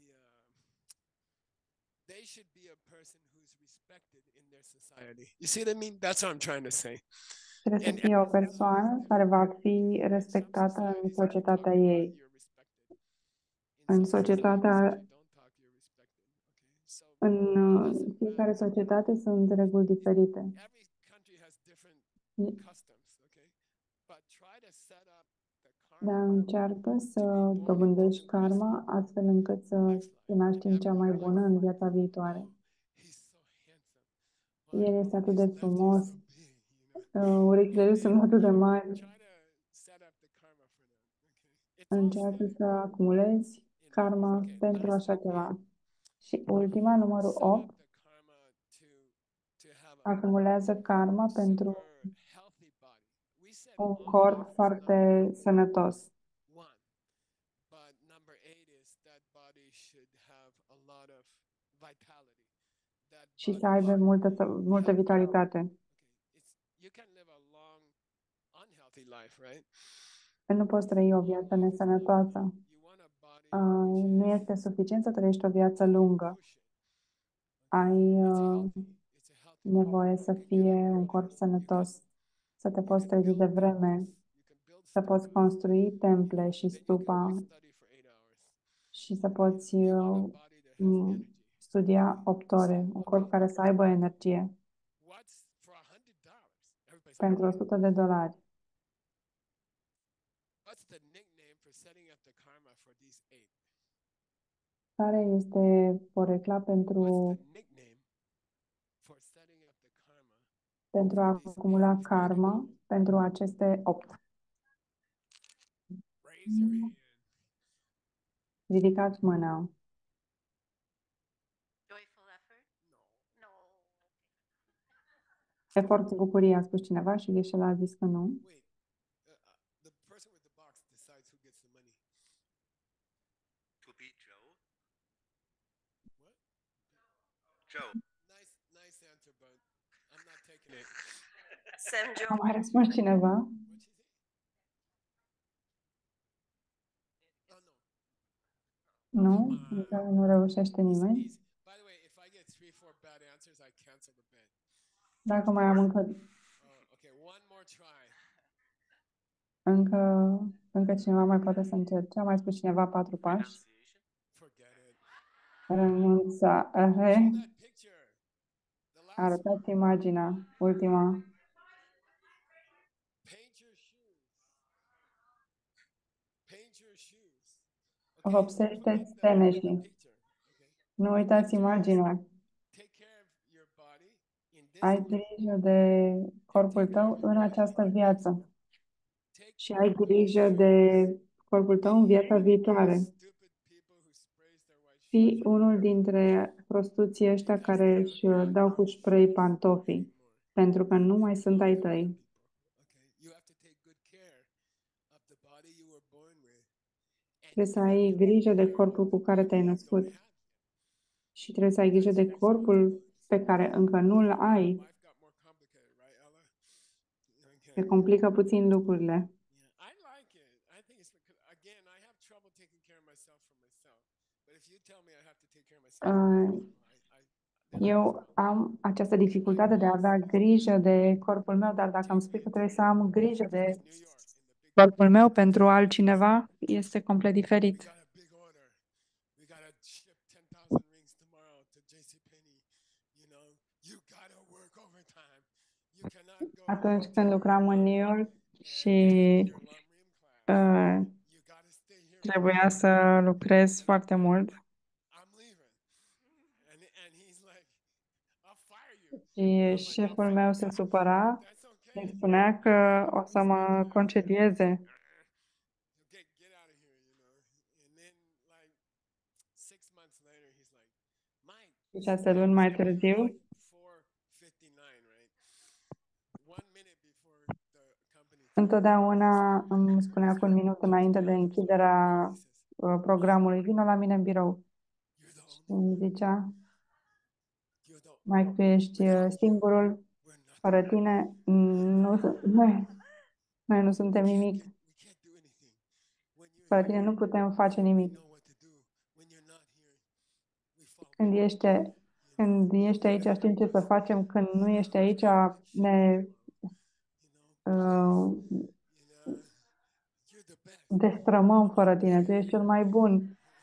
they should be a person who's respected in their society. You see what I mean? That's what I'm trying to say. Trebuie să And fie o persoană care va fi respectată în societatea ei. În societatea, în fiecare societate sunt reguli diferite. every country has different customs, okay? But try to set up the Dar karma încearcă să dobândești karma astfel încât să te naști în cea mai bună în viața viitoare. he's so handsome. El este atât de His left ear is frumos, so big, you know. urechile lui sunt atât de mari. Try to set up the karma for them, okay? It's all Încearcă să acumulezi karma pentru așa ceva. Și ultima, numărul set 8, up the karma to have a acumulează karma pentru super healthy body. We said un long corp life is foarte number sănătos. one, but number 8 is that body should have a lot of vitality. That Și să body aibă should multă vitalitate. you can live a long unhealthy life, right? Nu poți trăi o viață nesănătoasă. You want a body which Nu este suficient să trăiești o viață lungă. Ai it's a healthy nevoie să fie un corp sănătos, să te poți trezi de vreme, you can build să poți construi temple și then you can stupa only study for 8 hours. și să poți You want a body that has energy. studia 8 ore, un corp care să aibă energie What's for $100? Everybody's pentru $100. what's the nickname for setting up the karma for these 8? Care este porecla What's pentru, the nickname for setting up the karma? pentru a acumula karma pentru aceste 8? Raise your hand. Ridicați mâna. Joyful effort? No. Efort, bucurie, a spus cineva și Gheșela a zis că nu. Wait, the person with the box decides who gets the money. To be Joe? What? Joe. Nice answer, but I'm not taking it. Sam A Joe. mai răspuns cineva? What'd she say? Oh no. Nu? Încă nu reușește nimeni. Easy. By the way, if I get 3-4 bad answers, I cancel the bet. Dacă mai am Okay, one more try. încă cineva mai poate să încerce. A mai spus cineva 4 pași. Forget it. Renunța. Show that picture. The last one. Arătați imaginea. Ultima. Paint your shoes. Paint your shoes. Okay. Vopsește-ți teneșii. Picture. Okay. Nu uitați imaginea. Take care of your body in this Ai life. grijă de corpul tău în această viață. Take Și ai grijă de corpul tău în viața viitoare. stupid people who sprays their white Fii unul dintre prostuții ăștia care își dau cu spray pantofii. pentru că nu mai sunt ai tăi. Okay, you have to take good care of the body you were born with. And Trebuie să ai grijă de corpul cu care te-ai you don't născut have yet. și trebuie să ai grijă de corpul pe care încă nu-l ai. Life got more complicated, right, Ella? Se Okay. complică puțin lucrurile. Yeah, I like it. I think it's because, again, I have trouble taking care of myself for myself. But if you tell me I have to take care of myself, then Eu am această dificultate de a avea grijă de corpul meu, dar dacă îmi spui că trebuie să am grijă de New York in the big corpul meu pentru altcineva, este complet we diferit. got a big order. We got to ship 10,000 rings tomorrow to JCPenney. You know, you got to work overtime. You cannot go Atunci home când lucram în New York și in your long rim class. You got to stay here. trebuia să lucrez foarte mult I'm leaving. And he's like, I'll fire you. și șeful meu se supăra, That's okay. îmi spunea că o să mă concedieze. Get out of here, you know. And then, like, 6 months later, he's like, Mike. 6 luni mai târziu, 4:59, right? 1 minute before the company. întotdeauna îmi spunea cu un minut înainte de închiderea programului, vină la mine în birou. You're the Și only. îmi zicea, You're the. Mike, tu ești singurul, We're nothing. fără tine, noi nu suntem nimic. We can't do anything. When you're Fără here, tine nu putem face we nimic. know what to do. When you're not here, we follow. Când ești aici, știm ce să facem. Când nu ești aici, ne You know, you're the best. destrămăm fără tine. Tu ești cel mai bun.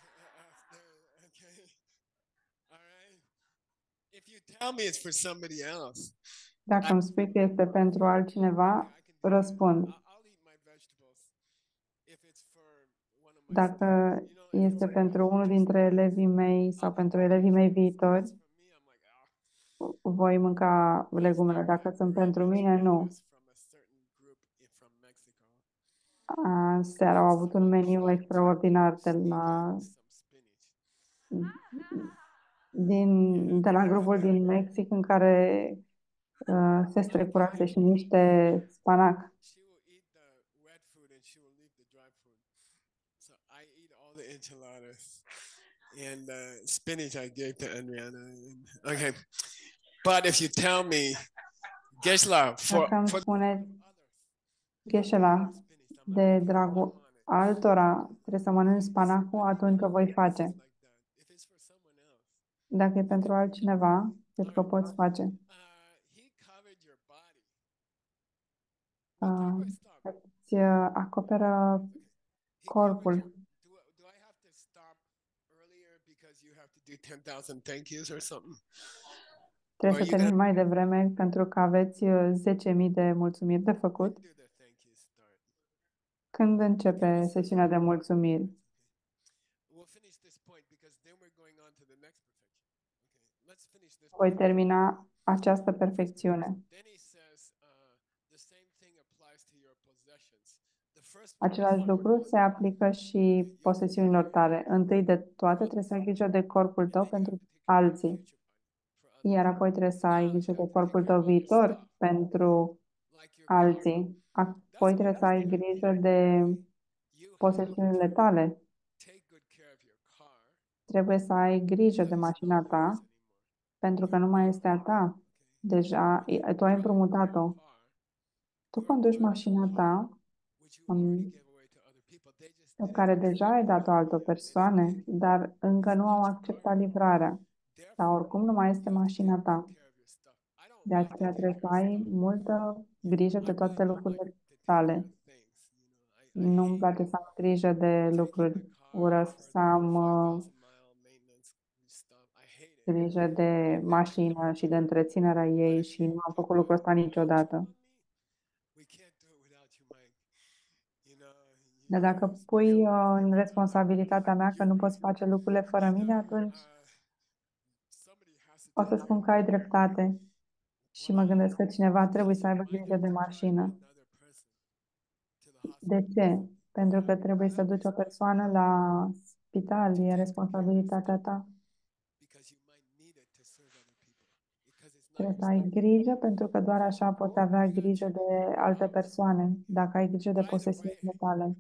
Okay. All right. If you tell me it's for somebody else, Dacă îmi spui că este pentru altcineva, I can do that. răspund. I'll eat my vegetables. If it's for one of my Dacă students, you know, if este it's pentru unul dintre elevii mei sau pentru elevii mei viitori, for me, I'm like, voi mânca legumele. Dacă sunt pentru mine, nu. from a certain group from Mexico. Seara au avut un meniu extraordinar Some spinach. de la grupul din Mexic în care se strecurase și niște spanac. She will eat the wet food and she will leave the dry food. So I eat all the enchiladas. And spinach I gave to Adriana. Okay. But if you tell me, Gesla, Dacă îmi for spuneți, others, Gheșela, spinach, I'm de like, dragul altora trebuie să mănânci spanacul, atunci o voi face. like that. If it's for someone else, Dacă e pentru altcineva, cred că o poți face. he covered your body. Uh, What time do I stop? Îți acoperă He covered corpul. your, do I have to stop earlier because you have to do 10,000 thank yous or something? Trebuie Or să you termin mai devreme pentru că aveți 10.000 de mulțumiri de făcut. do the thank you start? Când începe sesiunea de mulțumiri? We'll finish this point because then we're going on to the next perfection. Okay, let's finish this. Voi termina această perfecțiune. Then he says, the same thing applies to your possessions. The first Același lucru se aplică și posesiunilor tale. Întâi de toate trebuie să ai grijă de corpul tău pentru alții, iar apoi trebuie să ai grijă de corpul tău viitor pentru alții. Apoi trebuie să ai grijă de posesiunile tale. take good care of your car. Trebuie să ai grijă de mașina ta pentru că nu mai este a ta. Deja tu ai împrumutat-o. Tu conduci mașina ta Which you already gave away to other people. They just pe care deja ai dat-o altor persoane, dar încă nu au acceptat livrarea. Dar oricum nu mai este mașina ta. care of your stuff. I don't De aceea trebuie să ai multă grijă de toate lucrurile tale. things, you know. Nu-mi place să am grijă de lucruri. Urăsc să am 5,000 mile maintenance stuff. I hate it. grijă de mașină și de întreținerea ei și nu am făcut lucrul ăsta niciodată. We can't do it without you, Mike. You know, Dar dacă pui în responsabilitatea mea că nu poți face lucrurile fără mine, atunci somebody has to o să spun că ai dreptate. Și mă gândesc că cineva trebuie să aibă grijă de mașină. another person to the hospital De ce? Pentru că trebuie să duci o persoană la spital, e responsabilitatea ta. because you might need it to serve other people. Because it's Trebuie să ai grijă pentru că doar așa poți avea grijă de alte persoane, dacă ai grijă de posesiunile tale.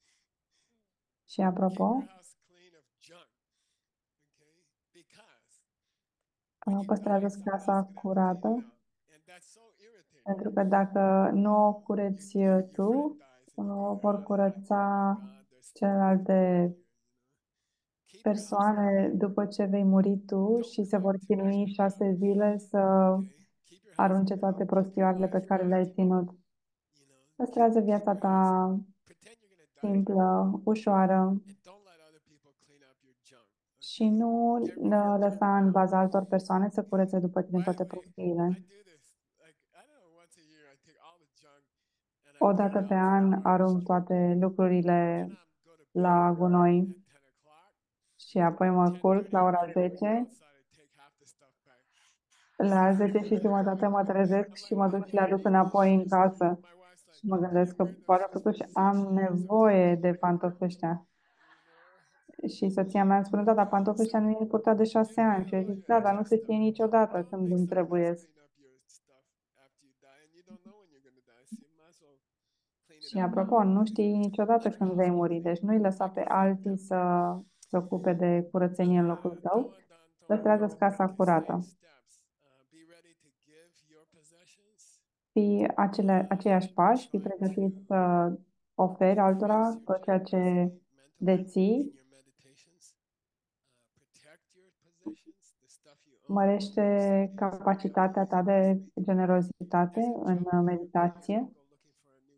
Și Keep apropo, your house clean of junk. Okay? Because when you die, păstrează somebody's casa gonna have to clean curată, it out. And that's so irritating. pentru că dacă nu o cureți Your friend tu, dies and you go vor around curăța like, oh my God, there's stuff celelalte here, Keep your house persoane clean. după ce vei muri tu și se vor chinui 6 zile să Okay? Keep your house arunce clean. toate Keep your prostioarele pe life care le-ai comfortable. ținut. Păstrează Keep viața your house. ta Pretend you're gonna die simplă, ușoară and don't let other people clean up your junk. și nu Get rid of your junk. lăsa în baza altor persoane să curețe după tine By the toate way, prostiile. I do this. Like, I don't know, once a year I take all the junk and I put O it dată out pe to the an garbage. arunc toate lucrurile Then I'm go to bed la gunoi at 10 o'clock. și apoi mă culc 10:30 la I ora get up, I go 10. outside, I take half the stuff back. La 10 și jumătate mă trezesc I'm și like, mă why duc do și le I aduc need these înapoi în shoes? casă. My wife's like, Și mă you're gândesc că wearing those poate shoes totuși for 6 am years or nevoie something. de pantofii ăștia. You Și soția mea îmi spune, da, dar pantofii ăștia nu i purtat de 6 ani. Și eu zic, da, dar nu se știe niciodată când îmi trebuie. clean up your stuff after you die, and you don't know when you're going to die, so you might as well clean it Și up. apropo, nu știi niciodată Keep your când house vei clean. muri, deci nu-i lăsa pe alții să se ocupe de curățenie în locul tău. Păstrează-ți casa curată. Steps. Be ready to give your possessions. Fii aceiași pași, fii pregătit să oferi altora tot ceea ce deții, In your meditations, protect your possessions, the stuff you own. mărește capacitatea ta de generozitate în meditație. Go looking for a new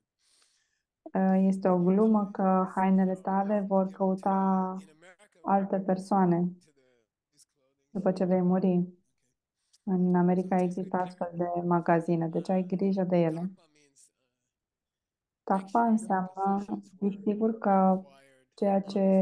person. Este o glumă că hainele tale vor căuta In America, alte persoane to the clothing. după ce vei muri. În America So există take good astfel de magazine, deci ai grijă de ele. Takpa means Takpa înseamnă, știi sigur că ceea ce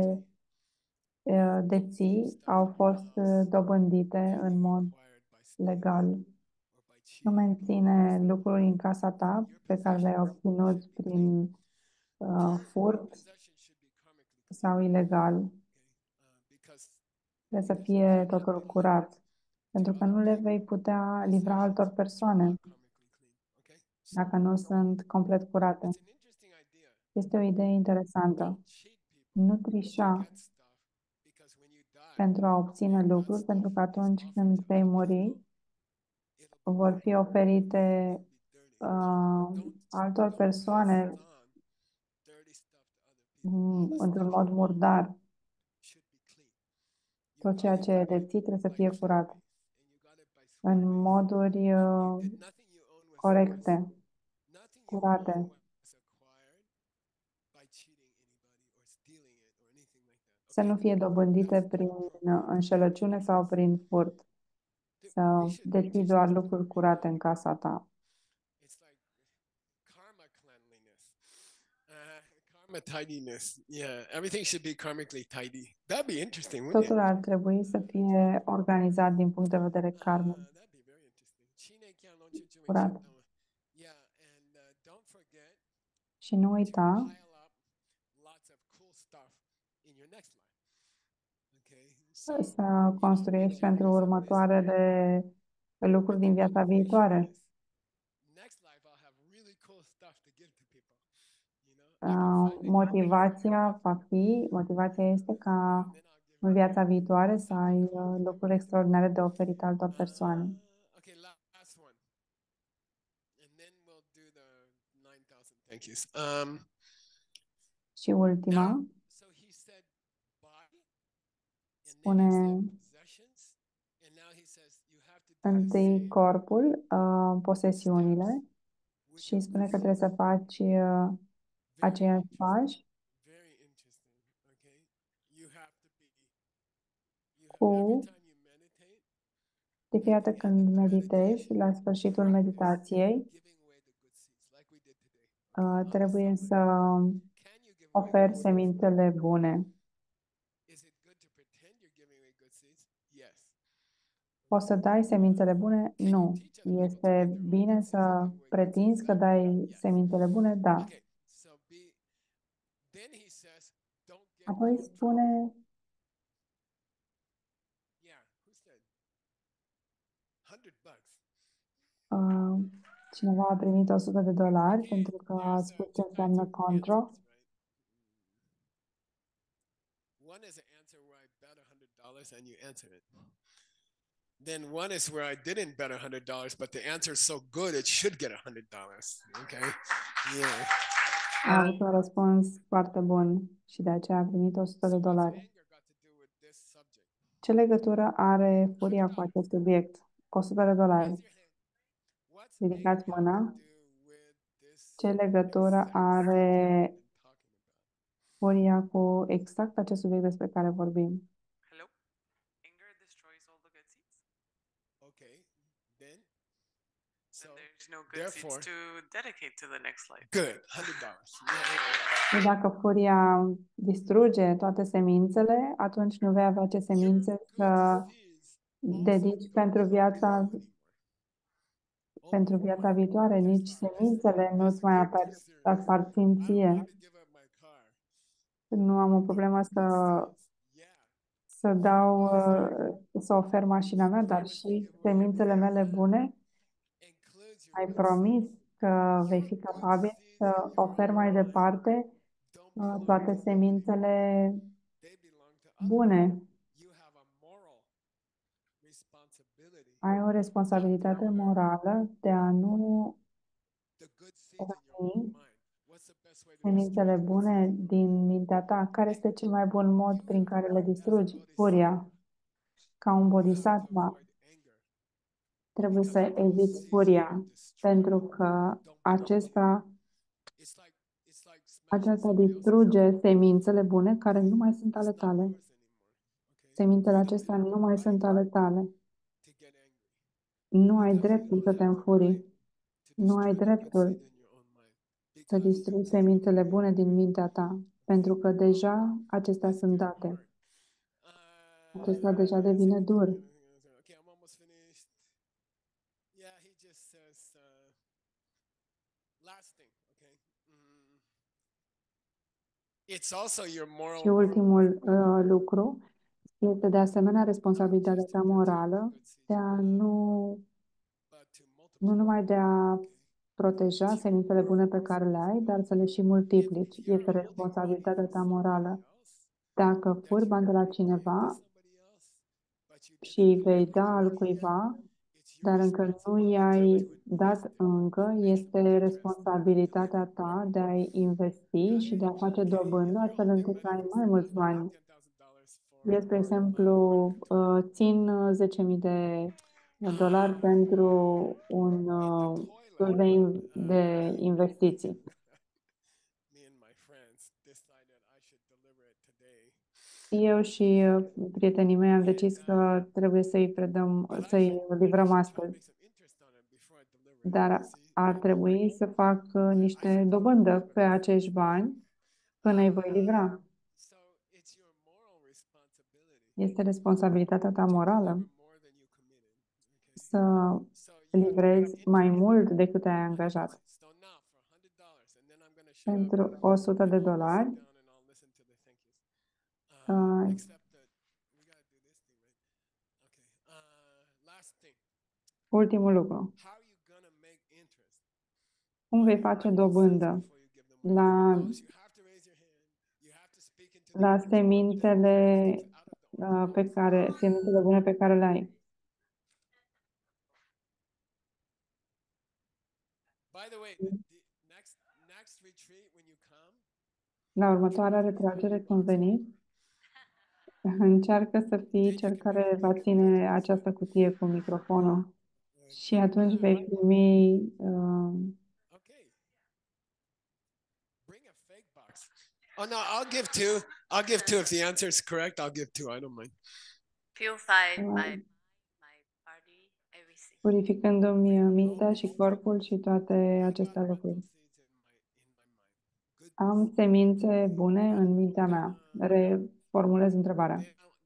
deții au fost dobândite în mod legal. Nu menține lucruri în casa ta pe care le-ai obținut prin furt sau ilegal. Trebuie să fie totul curat, pentru că nu le vei putea livra altor persoane dacă nu sunt complet curate. Este o idee interesantă. Nu trișa pentru a obține lucruri, pentru că atunci când vei muri, vor fi oferite altor persoane într-un mod murdar. Tot ceea ce deții trebuie să fie curat în moduri corecte, curate. Să nu fie dobândite prin înșelăciune sau prin furt. Să deții doar lucruri curate în casa ta. Karma tidiness. Yeah, everything should be karmically tidy. That'd be interesting, wouldn't it? Totul ar trebui să fie organizat din punct de vedere karmic. That'd be very interesting. Curat. Yeah, and don't forget Și nu to uita pile up lots of cool stuff in your next life. Okay? So să construiești pentru următoarele lucruri din viața viitoare. next life I'll have really cool stuff to give to people. You know, Motivația este ca în viața viitoare să ai lucruri extraordinare de oferit altor persoane. Okay, last one. And then we'll do the 9,000 thank yous. Și ultima, So he said body, and then he spune said possessions, and now he says you have to do the întâi same corpul, posesiunile with și your spune că trebuie să faci aceiași pași very interesting. Okay, you have to be. cu Every time you meditate, de fiecare dată când meditezi, la sfârșitul meditației, giving away the good seeds like we did today. trebuie să Can you give away? oferi semințele bune. Is it good to pretend you're giving away good seeds? Yes. Poți să dai semințele bune? Nu. Este bine să pretinzi că dai semințele bune? Da. Okay, so be. Then he says, don't get. Apoi spune, Yeah, who said? 100 $100. Cineva a primit $100 Okay, pentru că a there's spus ce two types înseamnă of control. answers, right? One is an answer where I bet $100 and you answer it. Then one is where I didn't bet $100, but the answer is so good it should get $100. Okay, yeah. A avut un răspuns foarte bun și de aceea a primit So what's $100. anger got to do with this subject? Ce legătură are furia cu acest subiect? $100. Raise your hand. What's anger Ridicați got mâna. to do with this Ce legătură exact are subject we've been talking about? furia cu exact acest subiect despre care vorbim? Hello? Anger destroys all the good seeds. Okay, then so Then there's no good therefore- seeds to dedicate to the next life. good, $100. Yeah. Și dacă furia distruge toate semințele, atunci nu vei avea ce Your semințe să good seeds also dedici don't pentru belong viața, anymore. Oh pentru boy, viața viitoare. Nici semințele nu-ți mai aparțin I don't ție. need to give up my car. Nu am o problemă Yeah, să dau, să ofer mașina mea, dar și semințele mele bune. includes your Ai good promis că vei Your fi good capabil seeds să in your oferi own mai mind departe don't belong toate to me. semințele They belong to others. bune. You have a moral responsibility. Ai o responsabilitate morală de a nu The good seeds in your oferi own mind. What's the best way to semințele destroy bune din mintea ta. Care este cel mai bun mod prin care le distrugi? Furia. Ca un You have to bodhisattva, avoid anger. trebuie because să those eviți seeds furia, will destroy. pentru că aceasta It's like smashing aceasta somebody else's distruge semințele bune care nu mai sunt It's ale not tale. yours anymore. Okay? Semințele You don't acestea have nu the mai right sunt ale tale. to get angry. Nu ai Because you dreptul don't să te have the înfurii. right to Nu ai destroy the good dreptul seed in your own mind. să Because distrugi semințele bune din mintea ta, pentru că deja acestea it's sunt getting date. hard. Acesta deja devine dur. Okay, I'm almost finished. Yeah, he just says last thing, okay? It's also your moral Și ultimul lucru este de asemenea responsabilitatea ta morală de a but to multiply. nu numai de a Okay? proteja semințele bune pe care le ai, dar să le și multiplici. If you're Este holding responsabilitatea money ta from morală. somebody else, Dacă that furi you're bani de la going to give to cineva somebody else, but you și didn't vei give da al anybody yet, cuiva, it's your dar încă nu responsibility i-ai to dat invest it încă, and make este interest responsabilitatea and make more ta money. de a investi și de a face Okay, dobândă if you're astfel holding încât să money ai from mai mulți somebody, bani. $10,000 for Eu, spre exemplu, țin $10.000 pentru un studiu de investiții. me and my friends decided I should deliver it today. Eu și prietenii mei am decis că trebuie să-i să-i livrăm astăzi, dar ar trebui să fac niște dobândă pe acești bani până îi voi livra. Este responsabilitatea ta morală să livrezi mai mult decât ai angajat. Pentru $100, ultimul lucru. Cum vei face dobândă la semințele semințele bune pe care le ai? By the way, next retreat when you come, La următoarea retragere când veniți, încearcă să fii cel care va ține această cutie cu microfonul și atunci vei primi okay. Bring a fake box. Oh no, I'll give two. I'll give two if the answer is correct. I'll give two. I don't mind. Purify my body, everything. purificându-mi mintea și corpul și toate aceste lucruri. Am semințe bune în mintea mea. Reformulez întrebarea.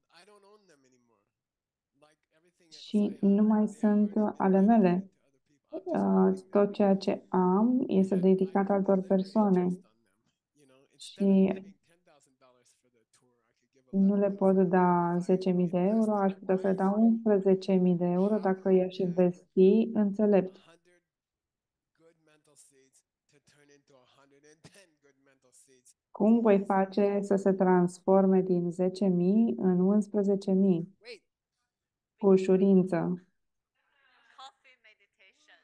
Și nu mai sunt ale mele. Tot ceea ce am este dedicat altor persoane. Și Nu le pot da 10.000 de euro, aș putea să le dau 11.000 de euro dacă i-aș investi înțelept. 100 good mental seeds to turn into 110 good mental seeds. Cum voi face să se transforme din 10.000 în 11.000? Wait, Cu ușurință. Coffee meditation.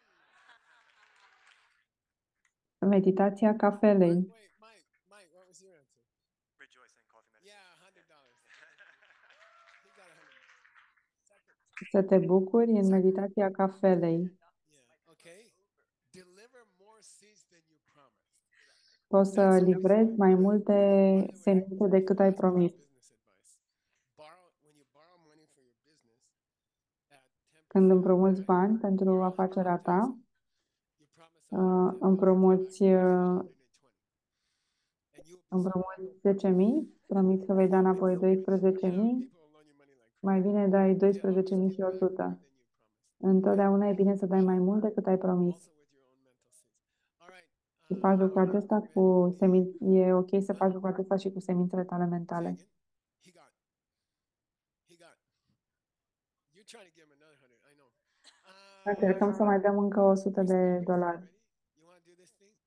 Meditația cafelei. wait, Mike, what was your answer? Rejoice in coffee medicine. Yeah, $100. He got 100. Second. Să te bucuri în meditația cafelei. Yeah, okay. Deliver more seeds than you promised. Poți să livrezi mai multe semințe decât ai promis. Business advice. When you borrow money for your business at 10%, Când împrumuți bani pentru borrow afacerea 100,000, ta, you promise 110,000 împrumuți, back, you get 120. And you împrumuți 10.000, promiți că vei da înapoi 12.000, people will loan you money like mai bine dai they'll always 12.000 și give back 100. more than you promised. Întotdeauna e bine să dai mai mult decât ai promis. Also with your own mental seeds. All right. Și faci lucrul acesta cu e ok să faci lucrul acesta și cu semințele tale mentale. Megan, he got. You're trying to give him another 100, I know. Încercăm să mai dăm încă 100 de Ready? dolari. You want to do this thing?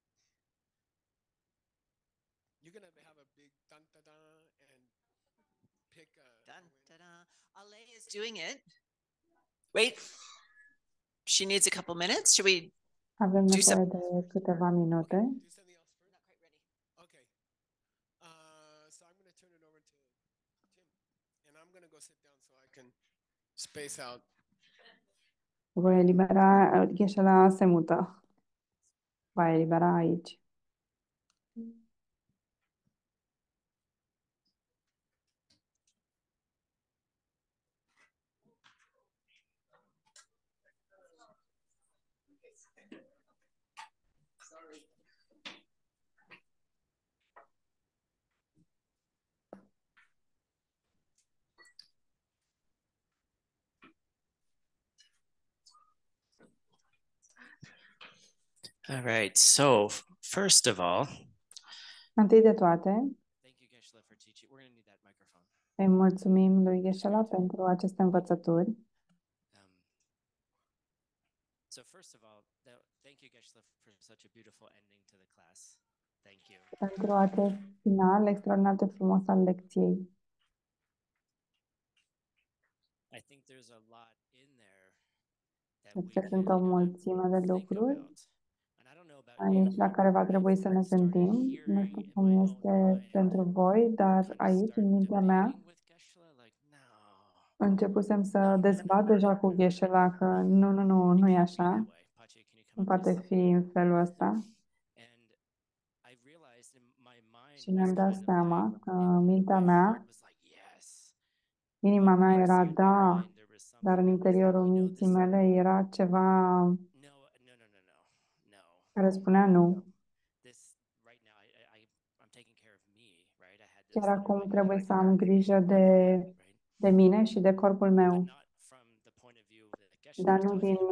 You're gonna have a big dun da da and pick a. Dun, ta-da. Ale is doing it. Wait. She needs a couple minutes. Should we? Avem Do nevoie de câteva minute. Do something else first. Not quite ready. Okay. So I'm gonna turn it over to Tim, and I'm gonna go sit down so I can space out. Voi elibera, Gheșela se mută. Va elibera aici. All right. So first of all, Întâi de toate, thank you, Geshe-la, for teaching. We're going to need that microphone. îi mulțumim lui Gheșela pentru aceste învățături. So first of all, thank you, Geshe-la, for such a beautiful ending to the class. Thank you. Pentru acest final extraordinar de frumos al lecției. I think there's a lot in there that Cred we că sunt o can mulțime de think lucruri about. And I don't know about aici la care va trebui să ne gândim. Nu știu cum este pentru voi, dar aici, în mintea mea, începusem să dezbat deja cu Gheșela că nu e așa. Nu poate fi în felul ăsta. Și mi-am dat seama că mintea mea, inima mea era da, dar în interiorul minții mele era ceva care spunea nu. Chiar acum trebuie să am grijă de mine și de corpul meu, dar nu din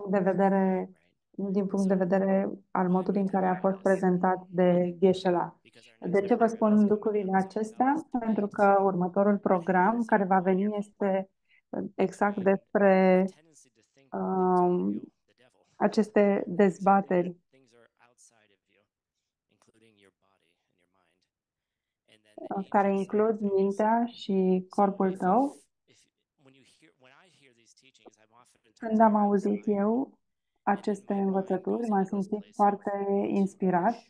punct de vedere al modului în care a fost prezentat de Gheșela. De ce vă spun lucrurile acestea? Pentru că următorul program care va veni este exact despre aceste dezbateri care includ mintea și corpul tău. Când am auzit eu aceste învățături, m-am simțit foarte inspirat.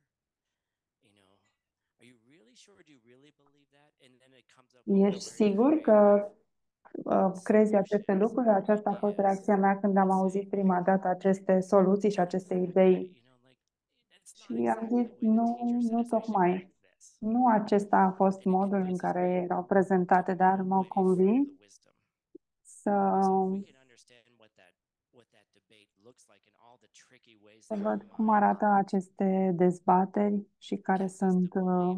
Ești sigur că crezi aceste lucruri? Aceasta a fost reacția mea când am auzit prima dată aceste soluții și aceste idei. Și am zis, nu tocmai. Nu acesta a fost modul în care erau prezentate, dar m-au convins să văd cum arată aceste dezbateri și care sunt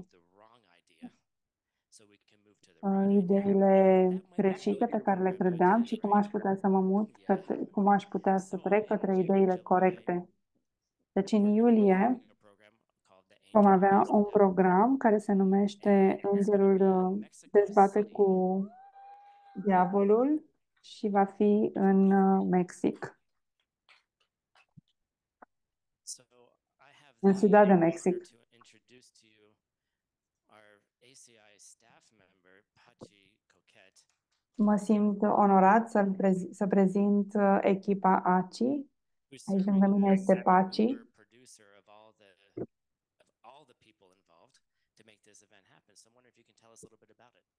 ideile greșite pe care le credeam și cum aș putea să mă mut, cum aș putea să trec către ideile corecte. Deci în iulie Vom angel avea plays in un heaven. program care se numește And it's gonna Îngerul be in Mexico dezbate City. cu diavolul și va fi în Mexic, So I have în the Ciudad de honor Mexic. to introduce to you our ACI staff member, Pachi Coquette. Mă simt onorat să prezint echipa ACI. Who's Aici serving lângă mine as este the Pachi. Uber producer of all the people involved to make this event happen. So I'm wondering if you can tell us a little bit about it.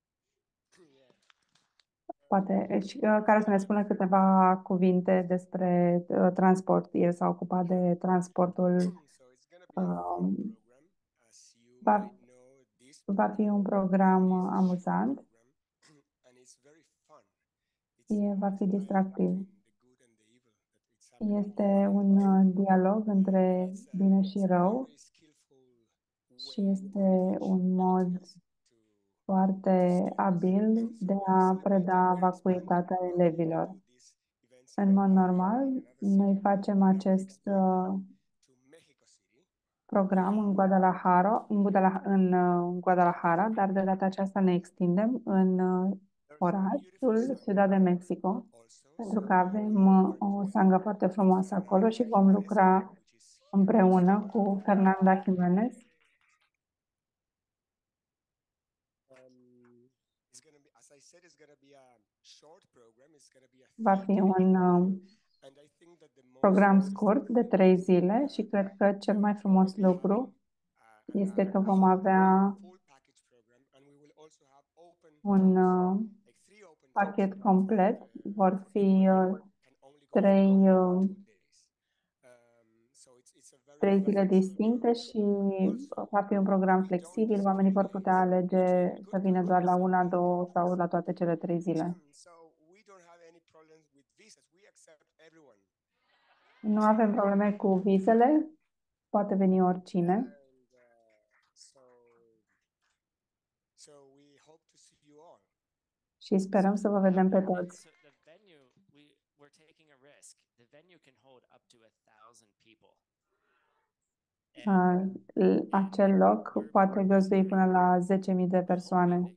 Poate, care să ne spună câteva cuvinte despre transport. El s-a ocupat de transportul. So it's going to be a fun Um, program. As you va, might know, this va fi un program is a short amuzant. program, and it's very fun. It's Va fi a dialogue distractiv. between the good and the evil that it's happening Este in un dialog între It's a, bine it's și a very, rău very skillful și way este to teach un mod Americans to foarte abil de a preda vacuitatea elevilor. În mod normal, noi facem acest program în Guadalajara, dar de data aceasta ne extindem în orașul Ciudad de Mexico, pentru că avem o sangă foarte frumoasă acolo și vom lucra împreună cu Fernanda Jimenez. Va fi un program scurt de 3 zile și cred că cel mai frumos lucru este că vom avea un pachet complet. Vor fi 3 zile distincte și va fi un program flexibil. Oamenii vor putea alege să vină doar la una, două sau la toate cele 3 zile. Nu avem probleme cu vizele, poate veni oricine. Și sperăm să vă vedem pe toți. So the venue, we're taking a risk. The venue can hold up to 1,000 people. Acel loc poate găzdui până la 10.000 de persoane.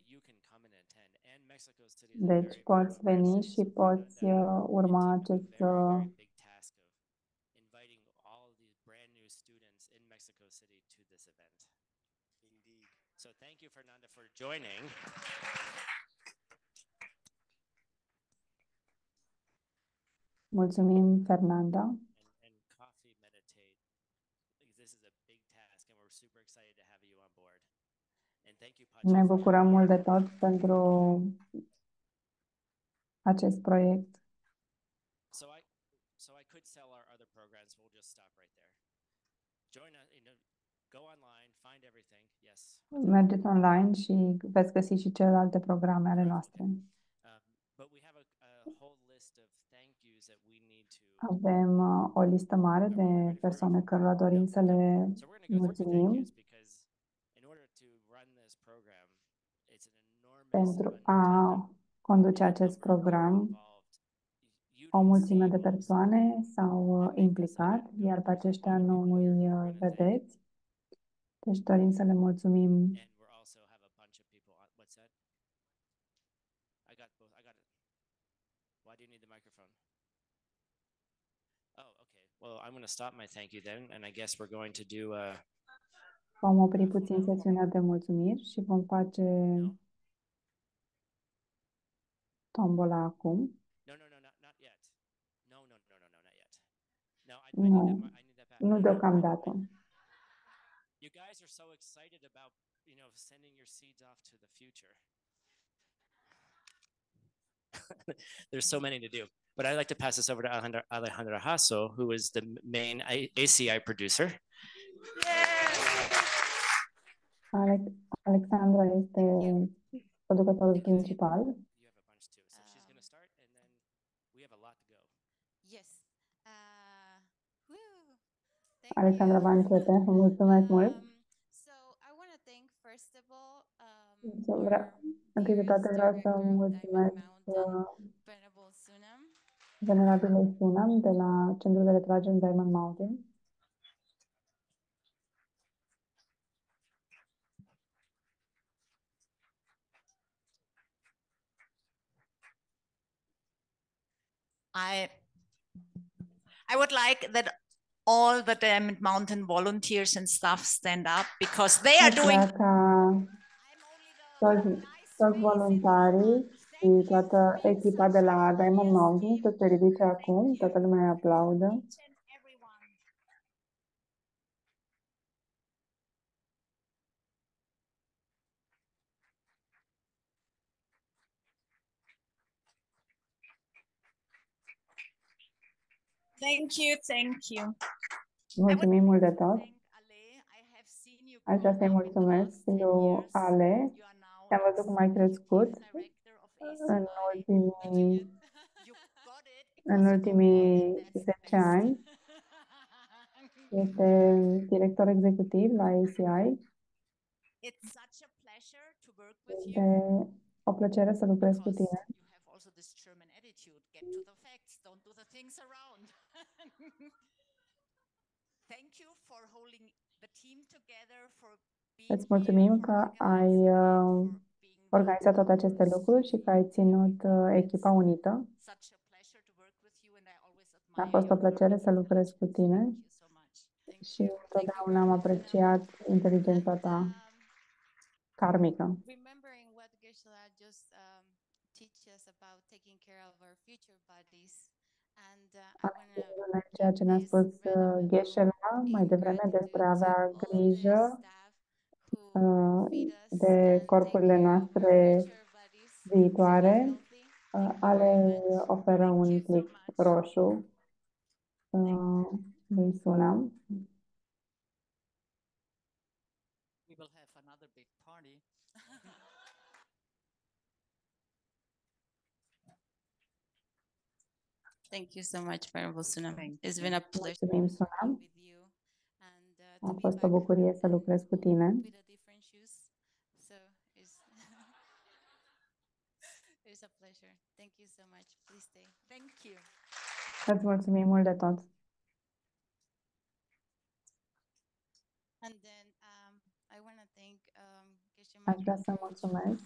Deci poți veni și poți urma acest So thank you, Fernanda, for joining. Mulțumim, Fernanda. And Coffee Meditate. This is a big task, and we're super excited to have you on board. And thank you, Pachi. Ne bucurăm mult de tot pentru acest proiect. So I could sell our other programs. We'll just stop right there. Join us. Go online, find everything. Yes. Mergeți online și veți găsi și celelalte programe ale noastre. But we have a whole list of thank yous that we need to. Avem o listă mare de persoane cărora dorim să le mulțumim pentru a conduce acest program. O mulțime de persoane s-au implicat, iar pe aceștia nu îi vedeți. Deci dorim să le mulțumim. Why do you need the microphone? Oh, okay. Well, I'm going to stop my thank you then, and I guess we're going to do Vom opri puțin sesiunea de mulțumiri și vom face tombola acum. Not yet. Not yet. No, I need that back. Nu deocamdată. You guys are so excited about, sending your seeds off to the future. There's so many to do. But I'd like to pass this over to Alejandra Hasso, who is the main ACI producer. Alexandra este producătorul principal. You have a bunch too. So she's going to start and then we have a lot to go. Yes. Alexandra va începe. Mulțumesc mult. So I want to thank first of all Întâi de toate vreau să mulțumesc Venerabilei Sunam de la Centrul de Retragere Diamond Mountain. I would like that all the Diamond Mountain volunteers and staff stand up because they are Aș doing. vrea ca toți voluntarii și toată echipa de la Diamond Mountain să se ridice acum. Toată lumea îi aplaudă. Thank you, thank you. Mulțumim mult de tot. Aș vrea să-i mulțumesc lui Ale. Te-am văzut cum ai crescut în ultimii 10 ani. Este director executiv la ACI. Este o plăcere să lucrez cu tine. Îți mulțumim că ai organizat toate aceste lucruri și că ai ținut echipa unită. A fost o plăcere să lucrez cu tine și întotdeauna am apreciat inteligența ta karmică. Remembering what Geshe-la just teaches about taking care of our future bodies, and I want Amintindu-ne ceea ce ne-a spus Geshe-la mai devreme despre a avea grijă de corpurile noastre viitoare, Ale oferă un click roșu lui Sunam. We will have another big party. Thank you so much, Venerable Sunam. It's been a pleasure Mulțumim, Sunam. with you and A fost o bucurie să lucrez cu tine. with the different shoes. So it's it's a pleasure. Thank you so much. Please stay. Thank you. Îți mulțumim mult de tot. And then I want to thank Geshe Aș vrea Michael să Roach. mulțumesc.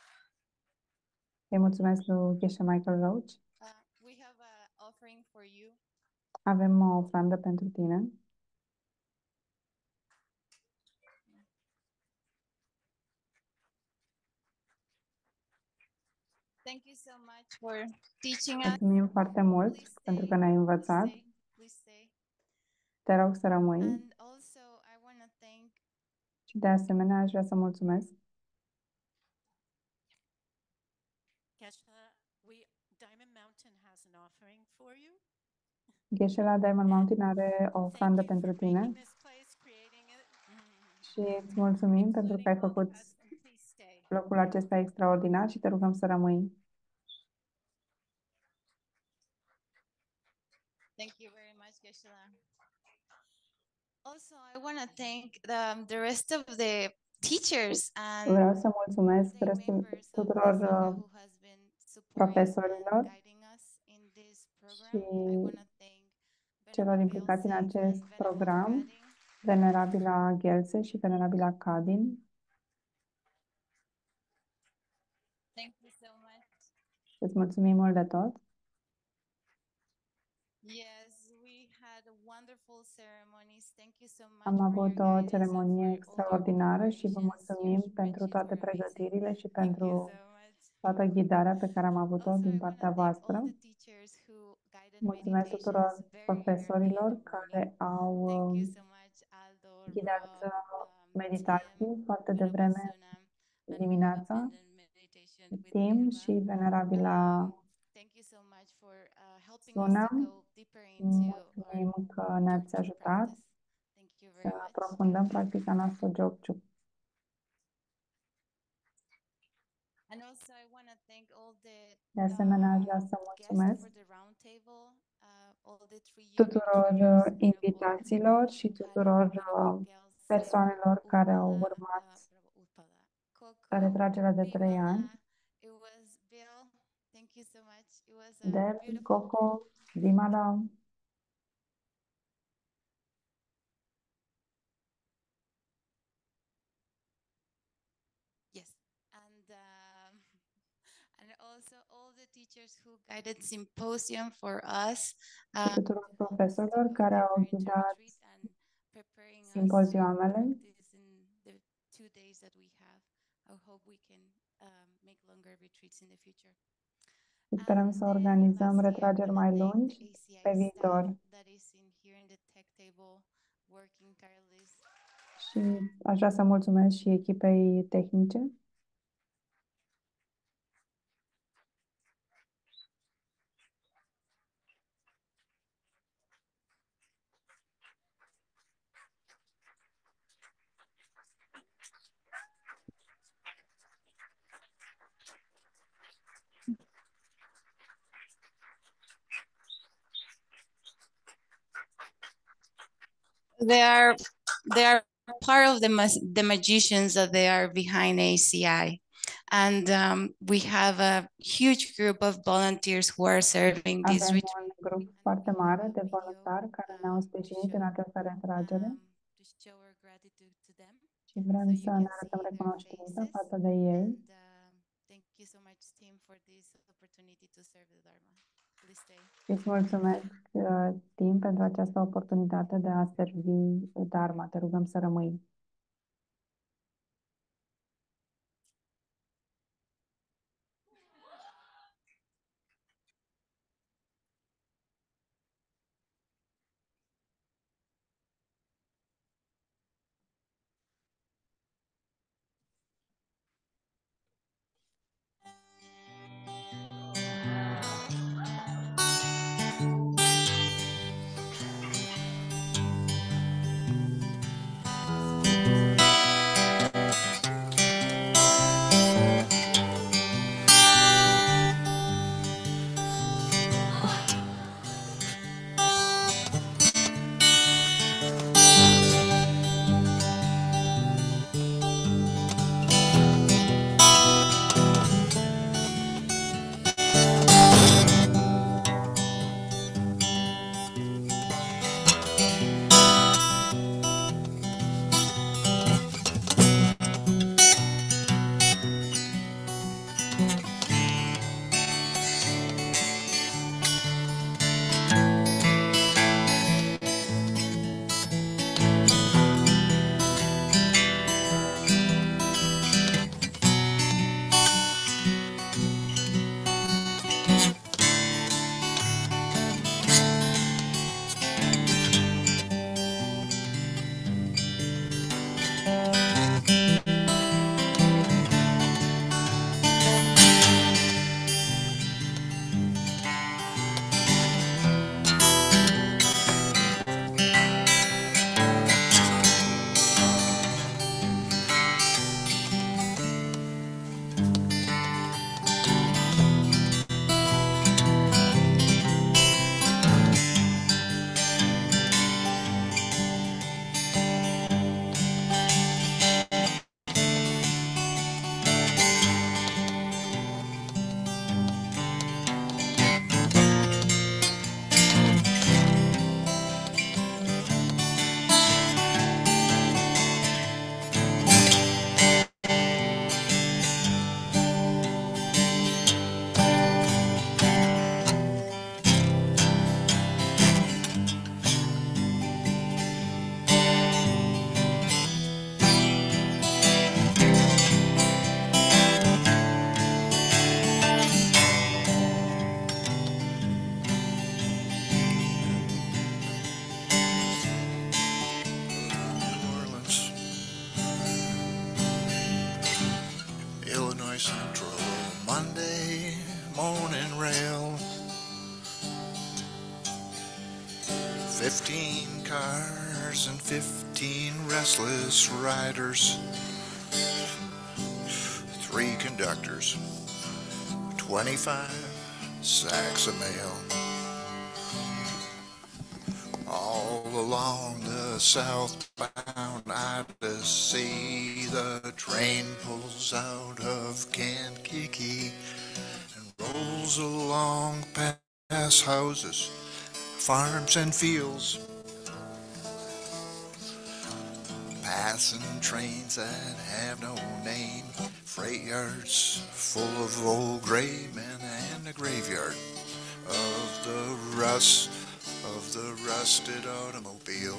Îi mulțumesc lui Geshe Michael Roach. We have an offering for you. Avem o ofrandă pentru tine. Thank you so much for teaching us. Mulțumim foarte mult Please pentru că stay. ne-ai învățat. Please stay. Te rog să rămâi. And also I want to thank Și de asemenea aș vrea să mulțumesc Diamond Mountain has an offering for you. Geshe-la Diamond Mountain are o ofrandă Thank you pentru for tine making this place, creating it, și îți mulțumim pentru că ai including all făcut the us, and please stay. locul acesta extraordinar și te rugăm să rămâi. Thank you very much, Geshe-la. Also, I want to thank the rest of the teachers and Vreau să mulțumesc the restul members of tuturor Dasanga who has been supporting profesorilor and guiding us in this program. I want to thank celor Venerable implicați în Gelsing acest and Venerable program, Kading. Venerabila Gelse și Venerabila Kadin. Thank you so much. Îți mulțumim mult de tot. Yes, we had wonderful ceremonies. Thank you so much Am for avut your o guidance and ceremonie for all your extraordinară și vă preparations. mulțumim Your pentru spreadsheets toate were amazing. pregătirile și Thank you pentru so much. toată ghidarea pe care am avut-o Also, din I want to partea thank all voastră. the teachers who guided Mulțumesc meditations tuturor very early in profesorilor the care morning. au Thank you so much, Aldo, ghidat Rob, meditații Tim, foarte Venerable devreme Sunam, and dimineața, independent meditation with Tim Eva. și venerabilă Thank you so much for helping us to Sunam. go deeper into Mulțumim our că ne-ați Jogchuk ajutat practice. Thank you să very much. aprofundăm practica noastră Jogchuk. And also I want to thank all the De asemenea, aș vrea să guests mulțumesc for the round table, all the 3 unit tuturor trainers, Venerable invitaților și Kading, tuturor Venerable Gelsing, persoanelor care au Utpala, urmat Venerable Utpala, Coco, retragerea de 3 ani. Bimala. It was Bill. Thank you so much. It was a Del, beautiful Coco, Dimala. yes. And and also all the teachers who guided symposium for us. Și tuturor profesorilor care au ghidat Preparing us to simpozioamele. practice in the 2 days that we have. I hope we can make longer retreats in the future. Sperăm să organizăm retrageri mai lungi pe viitor. Și aș vrea să mulțumesc și echipei tehnice. They are part of the magicians that they are behind ACI. And we have a huge group of volunteers who are serving this Avem retreat. un grup foarte mare de voluntari care ne-au sprijinit în această retragere și vrem să ne arătăm recunoștință față de ei. Thank you so much, team, for this opportunity to serve the Dharma. Please stay. Îți mulțumesc, Tim, pentru această oportunitate de a servi Dharma. Te rugăm să rămâi. Central Monday morning rail. 15 cars and 15 restless riders. 3 conductors, 25 sacks of mail. All along the southbound I-2C, the train pulls out of Kankakee and rolls along past houses, farms and fields, passing trains that have no name, freight yards full of old gray men graveyard of the rust of the rusted automobile.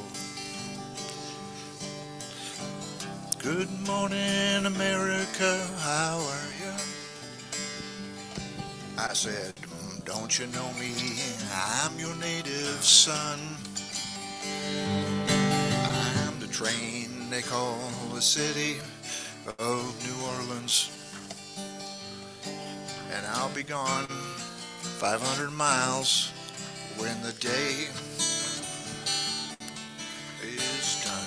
Good morning, America, how are you? I said, don't you know me? I'm your native son. I'm the train they call the city of New Orleans. And I'll be gone 500 miles when the day is done.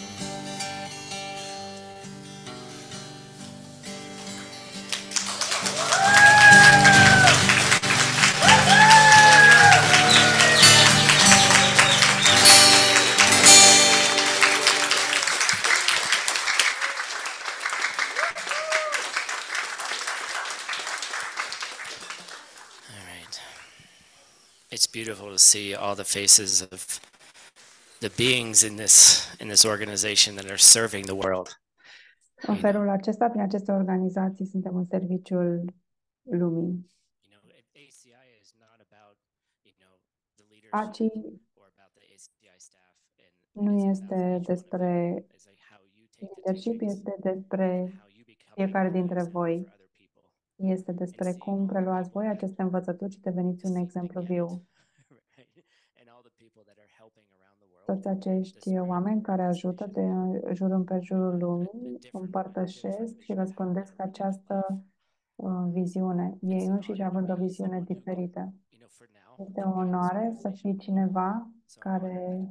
All right. It's beautiful to see all the faces of the beings in this organization that are serving the world. În felul acesta, prin aceste organizații, suntem în serviciul lumii. You know, ACI is not about, the leadership ACI or about the ACI staff, and nu it's este about each one of despre you. It's like how you take the leadership, teachings este despre and how you become a fiecare role dintre example voi. for other people. Este despre cum preluați voi aceste învățături și deveniți un exemplu viu. Right? And all the people that are helping around the world. Toți acești oameni care ajută de jur împrejurul lumii împărtășesc și răspândesc această viziune, ei înșiși având o viziune diferită. Este o onoare să fii cineva care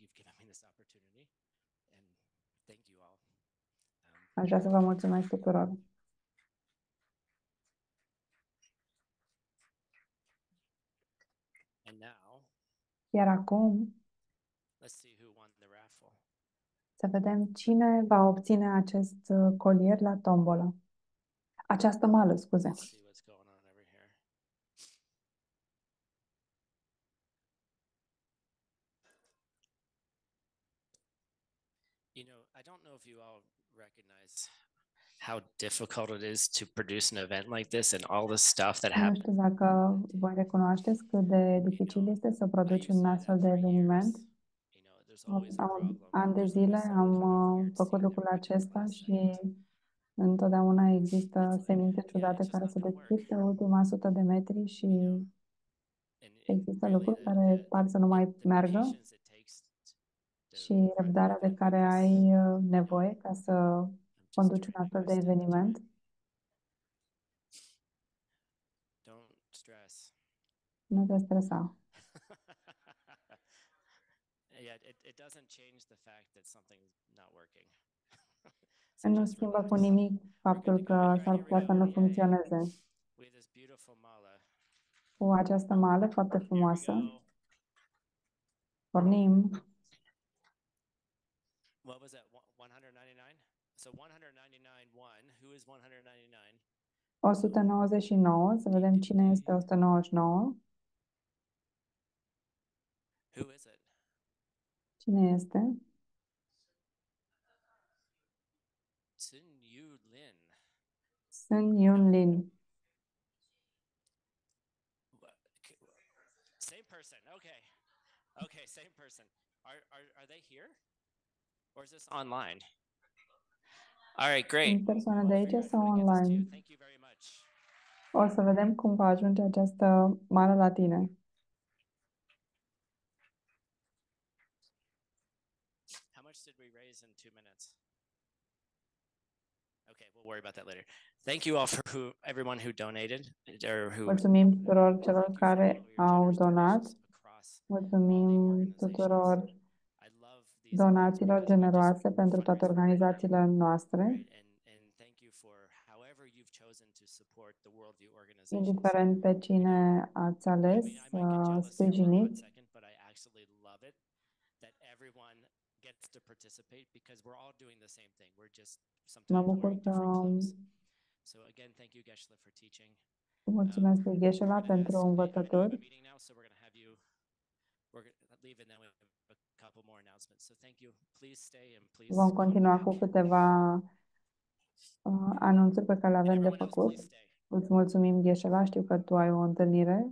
aș vrea să vă mulțumesc tuturor. Iar acum să vedem cine va obține acest colier la tombolă. Această mală, scuze. You know, I don't know if you all recognize how difficult it is to produce an event like this and all the stuff that Nu happens. știu dacă voi recunoașteți cât de dificil este să produci un astfel de eveniment. Ani de zile am făcut lucrul acesta și întotdeauna există semințe ciudate care se deschid pe ultima 100 de metri și există lucruri care par să nu mai meargă și răbdarea de care ai nevoie ca să conduci un astfel de eveniment. Nu te stresa. It doesn't change the fact that something's not working. Nu schimbă cu nimic faptul că s-ar putea să nu funcționeze. Cu această mală foarte frumoasă, pornim. What was that? 199? So 199, who is 199? 199, să vedem cine este 199. Who is it? Cine este? Sun Yu Lin. Sun Yun Lin. Same person. Okay. Okay, same person. Are they here? Or is this online? All right, great. Sunt persoane de aici sau online? Thank you very much. O să vedem cum va ajunge această mală la tine. How much did we raise in 2 minutes? Okay, we'll worry about that later. Thank you all for everyone who donated or who. Mulțumim tuturor celor care au donat. Mulțumim tuturor donațiilor generoase pentru toate organizațiile noastre. Indiferent pe cine ați ales, sprijiniți. Mă bucur că mulțumesc lui Geshe-la pentru învățături. Vom continua cu câteva anunțuri pe care le avem de făcut. Îți mulțumim, Gheșela, știu că tu ai o întâlnire.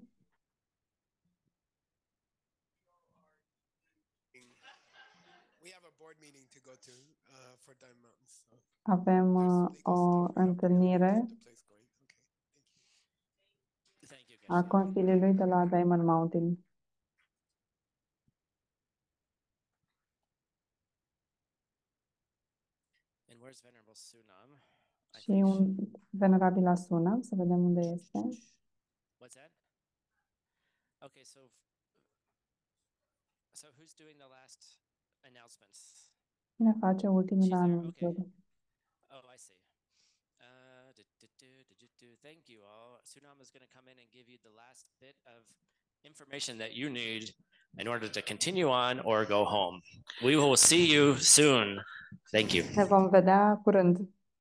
We have a board meeting to go to for Diamond Mountains. So Avem o întâlnire the place going. Okay, thank you. Thank you, a Geshe. Consiliului de la Diamond Mountain. And where's Venerable Sunam? I Și think un venerabil la sună, să vedem unde este. What's that? Okay, so who's doing the last announcements? Cine face ultimele She's there, anunțuri? Oh, I see. Thank you all. Sunam is going to come in and give you the last bit of information that you need in order to continue on or go home. We will see you soon. Thank you. Ne vom vedea curând.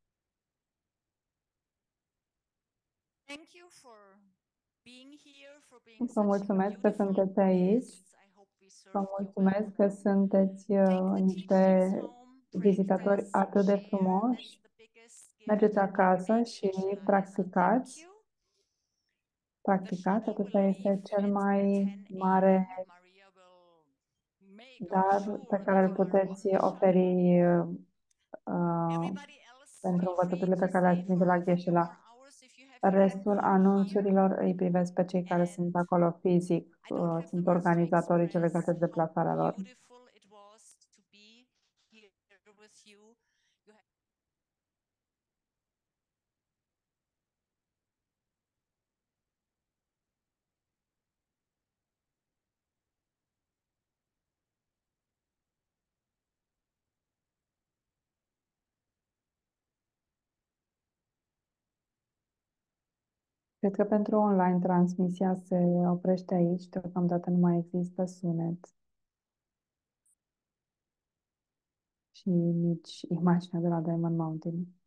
Thank you for being here, for being Vă mulțumesc că beautiful sunteți aici. guests. I hope we Vă served you mulțumesc well. că sunteți Take the niște teachings home, vizitatori practice, atât de share. frumoși. That's the biggest gift Mergeți you can acasă make și Geshe-la as a practicați. thank you. The Practicați, shuttle acesta will este leave cel at mai 10 mare a.m. Maria will make dar sure pe that care îl you are on puteți the shuttle. oferi Everybody else, pentru feel free învățăturile to pe care le-ați stay primit de la for a few Geshe-la. more hours if you have your own Restul car here. anunțurilor îi privesc pe cei care sunt And acolo fizic, I don't have sunt the words to organizatorii ce express legate de how deplasarea lor. beautiful it was to be here with you. You have Cred că pentru online transmisia se oprește aici, deocamdată nu mai există sunet și nici imaginea de la Diamond Mountain.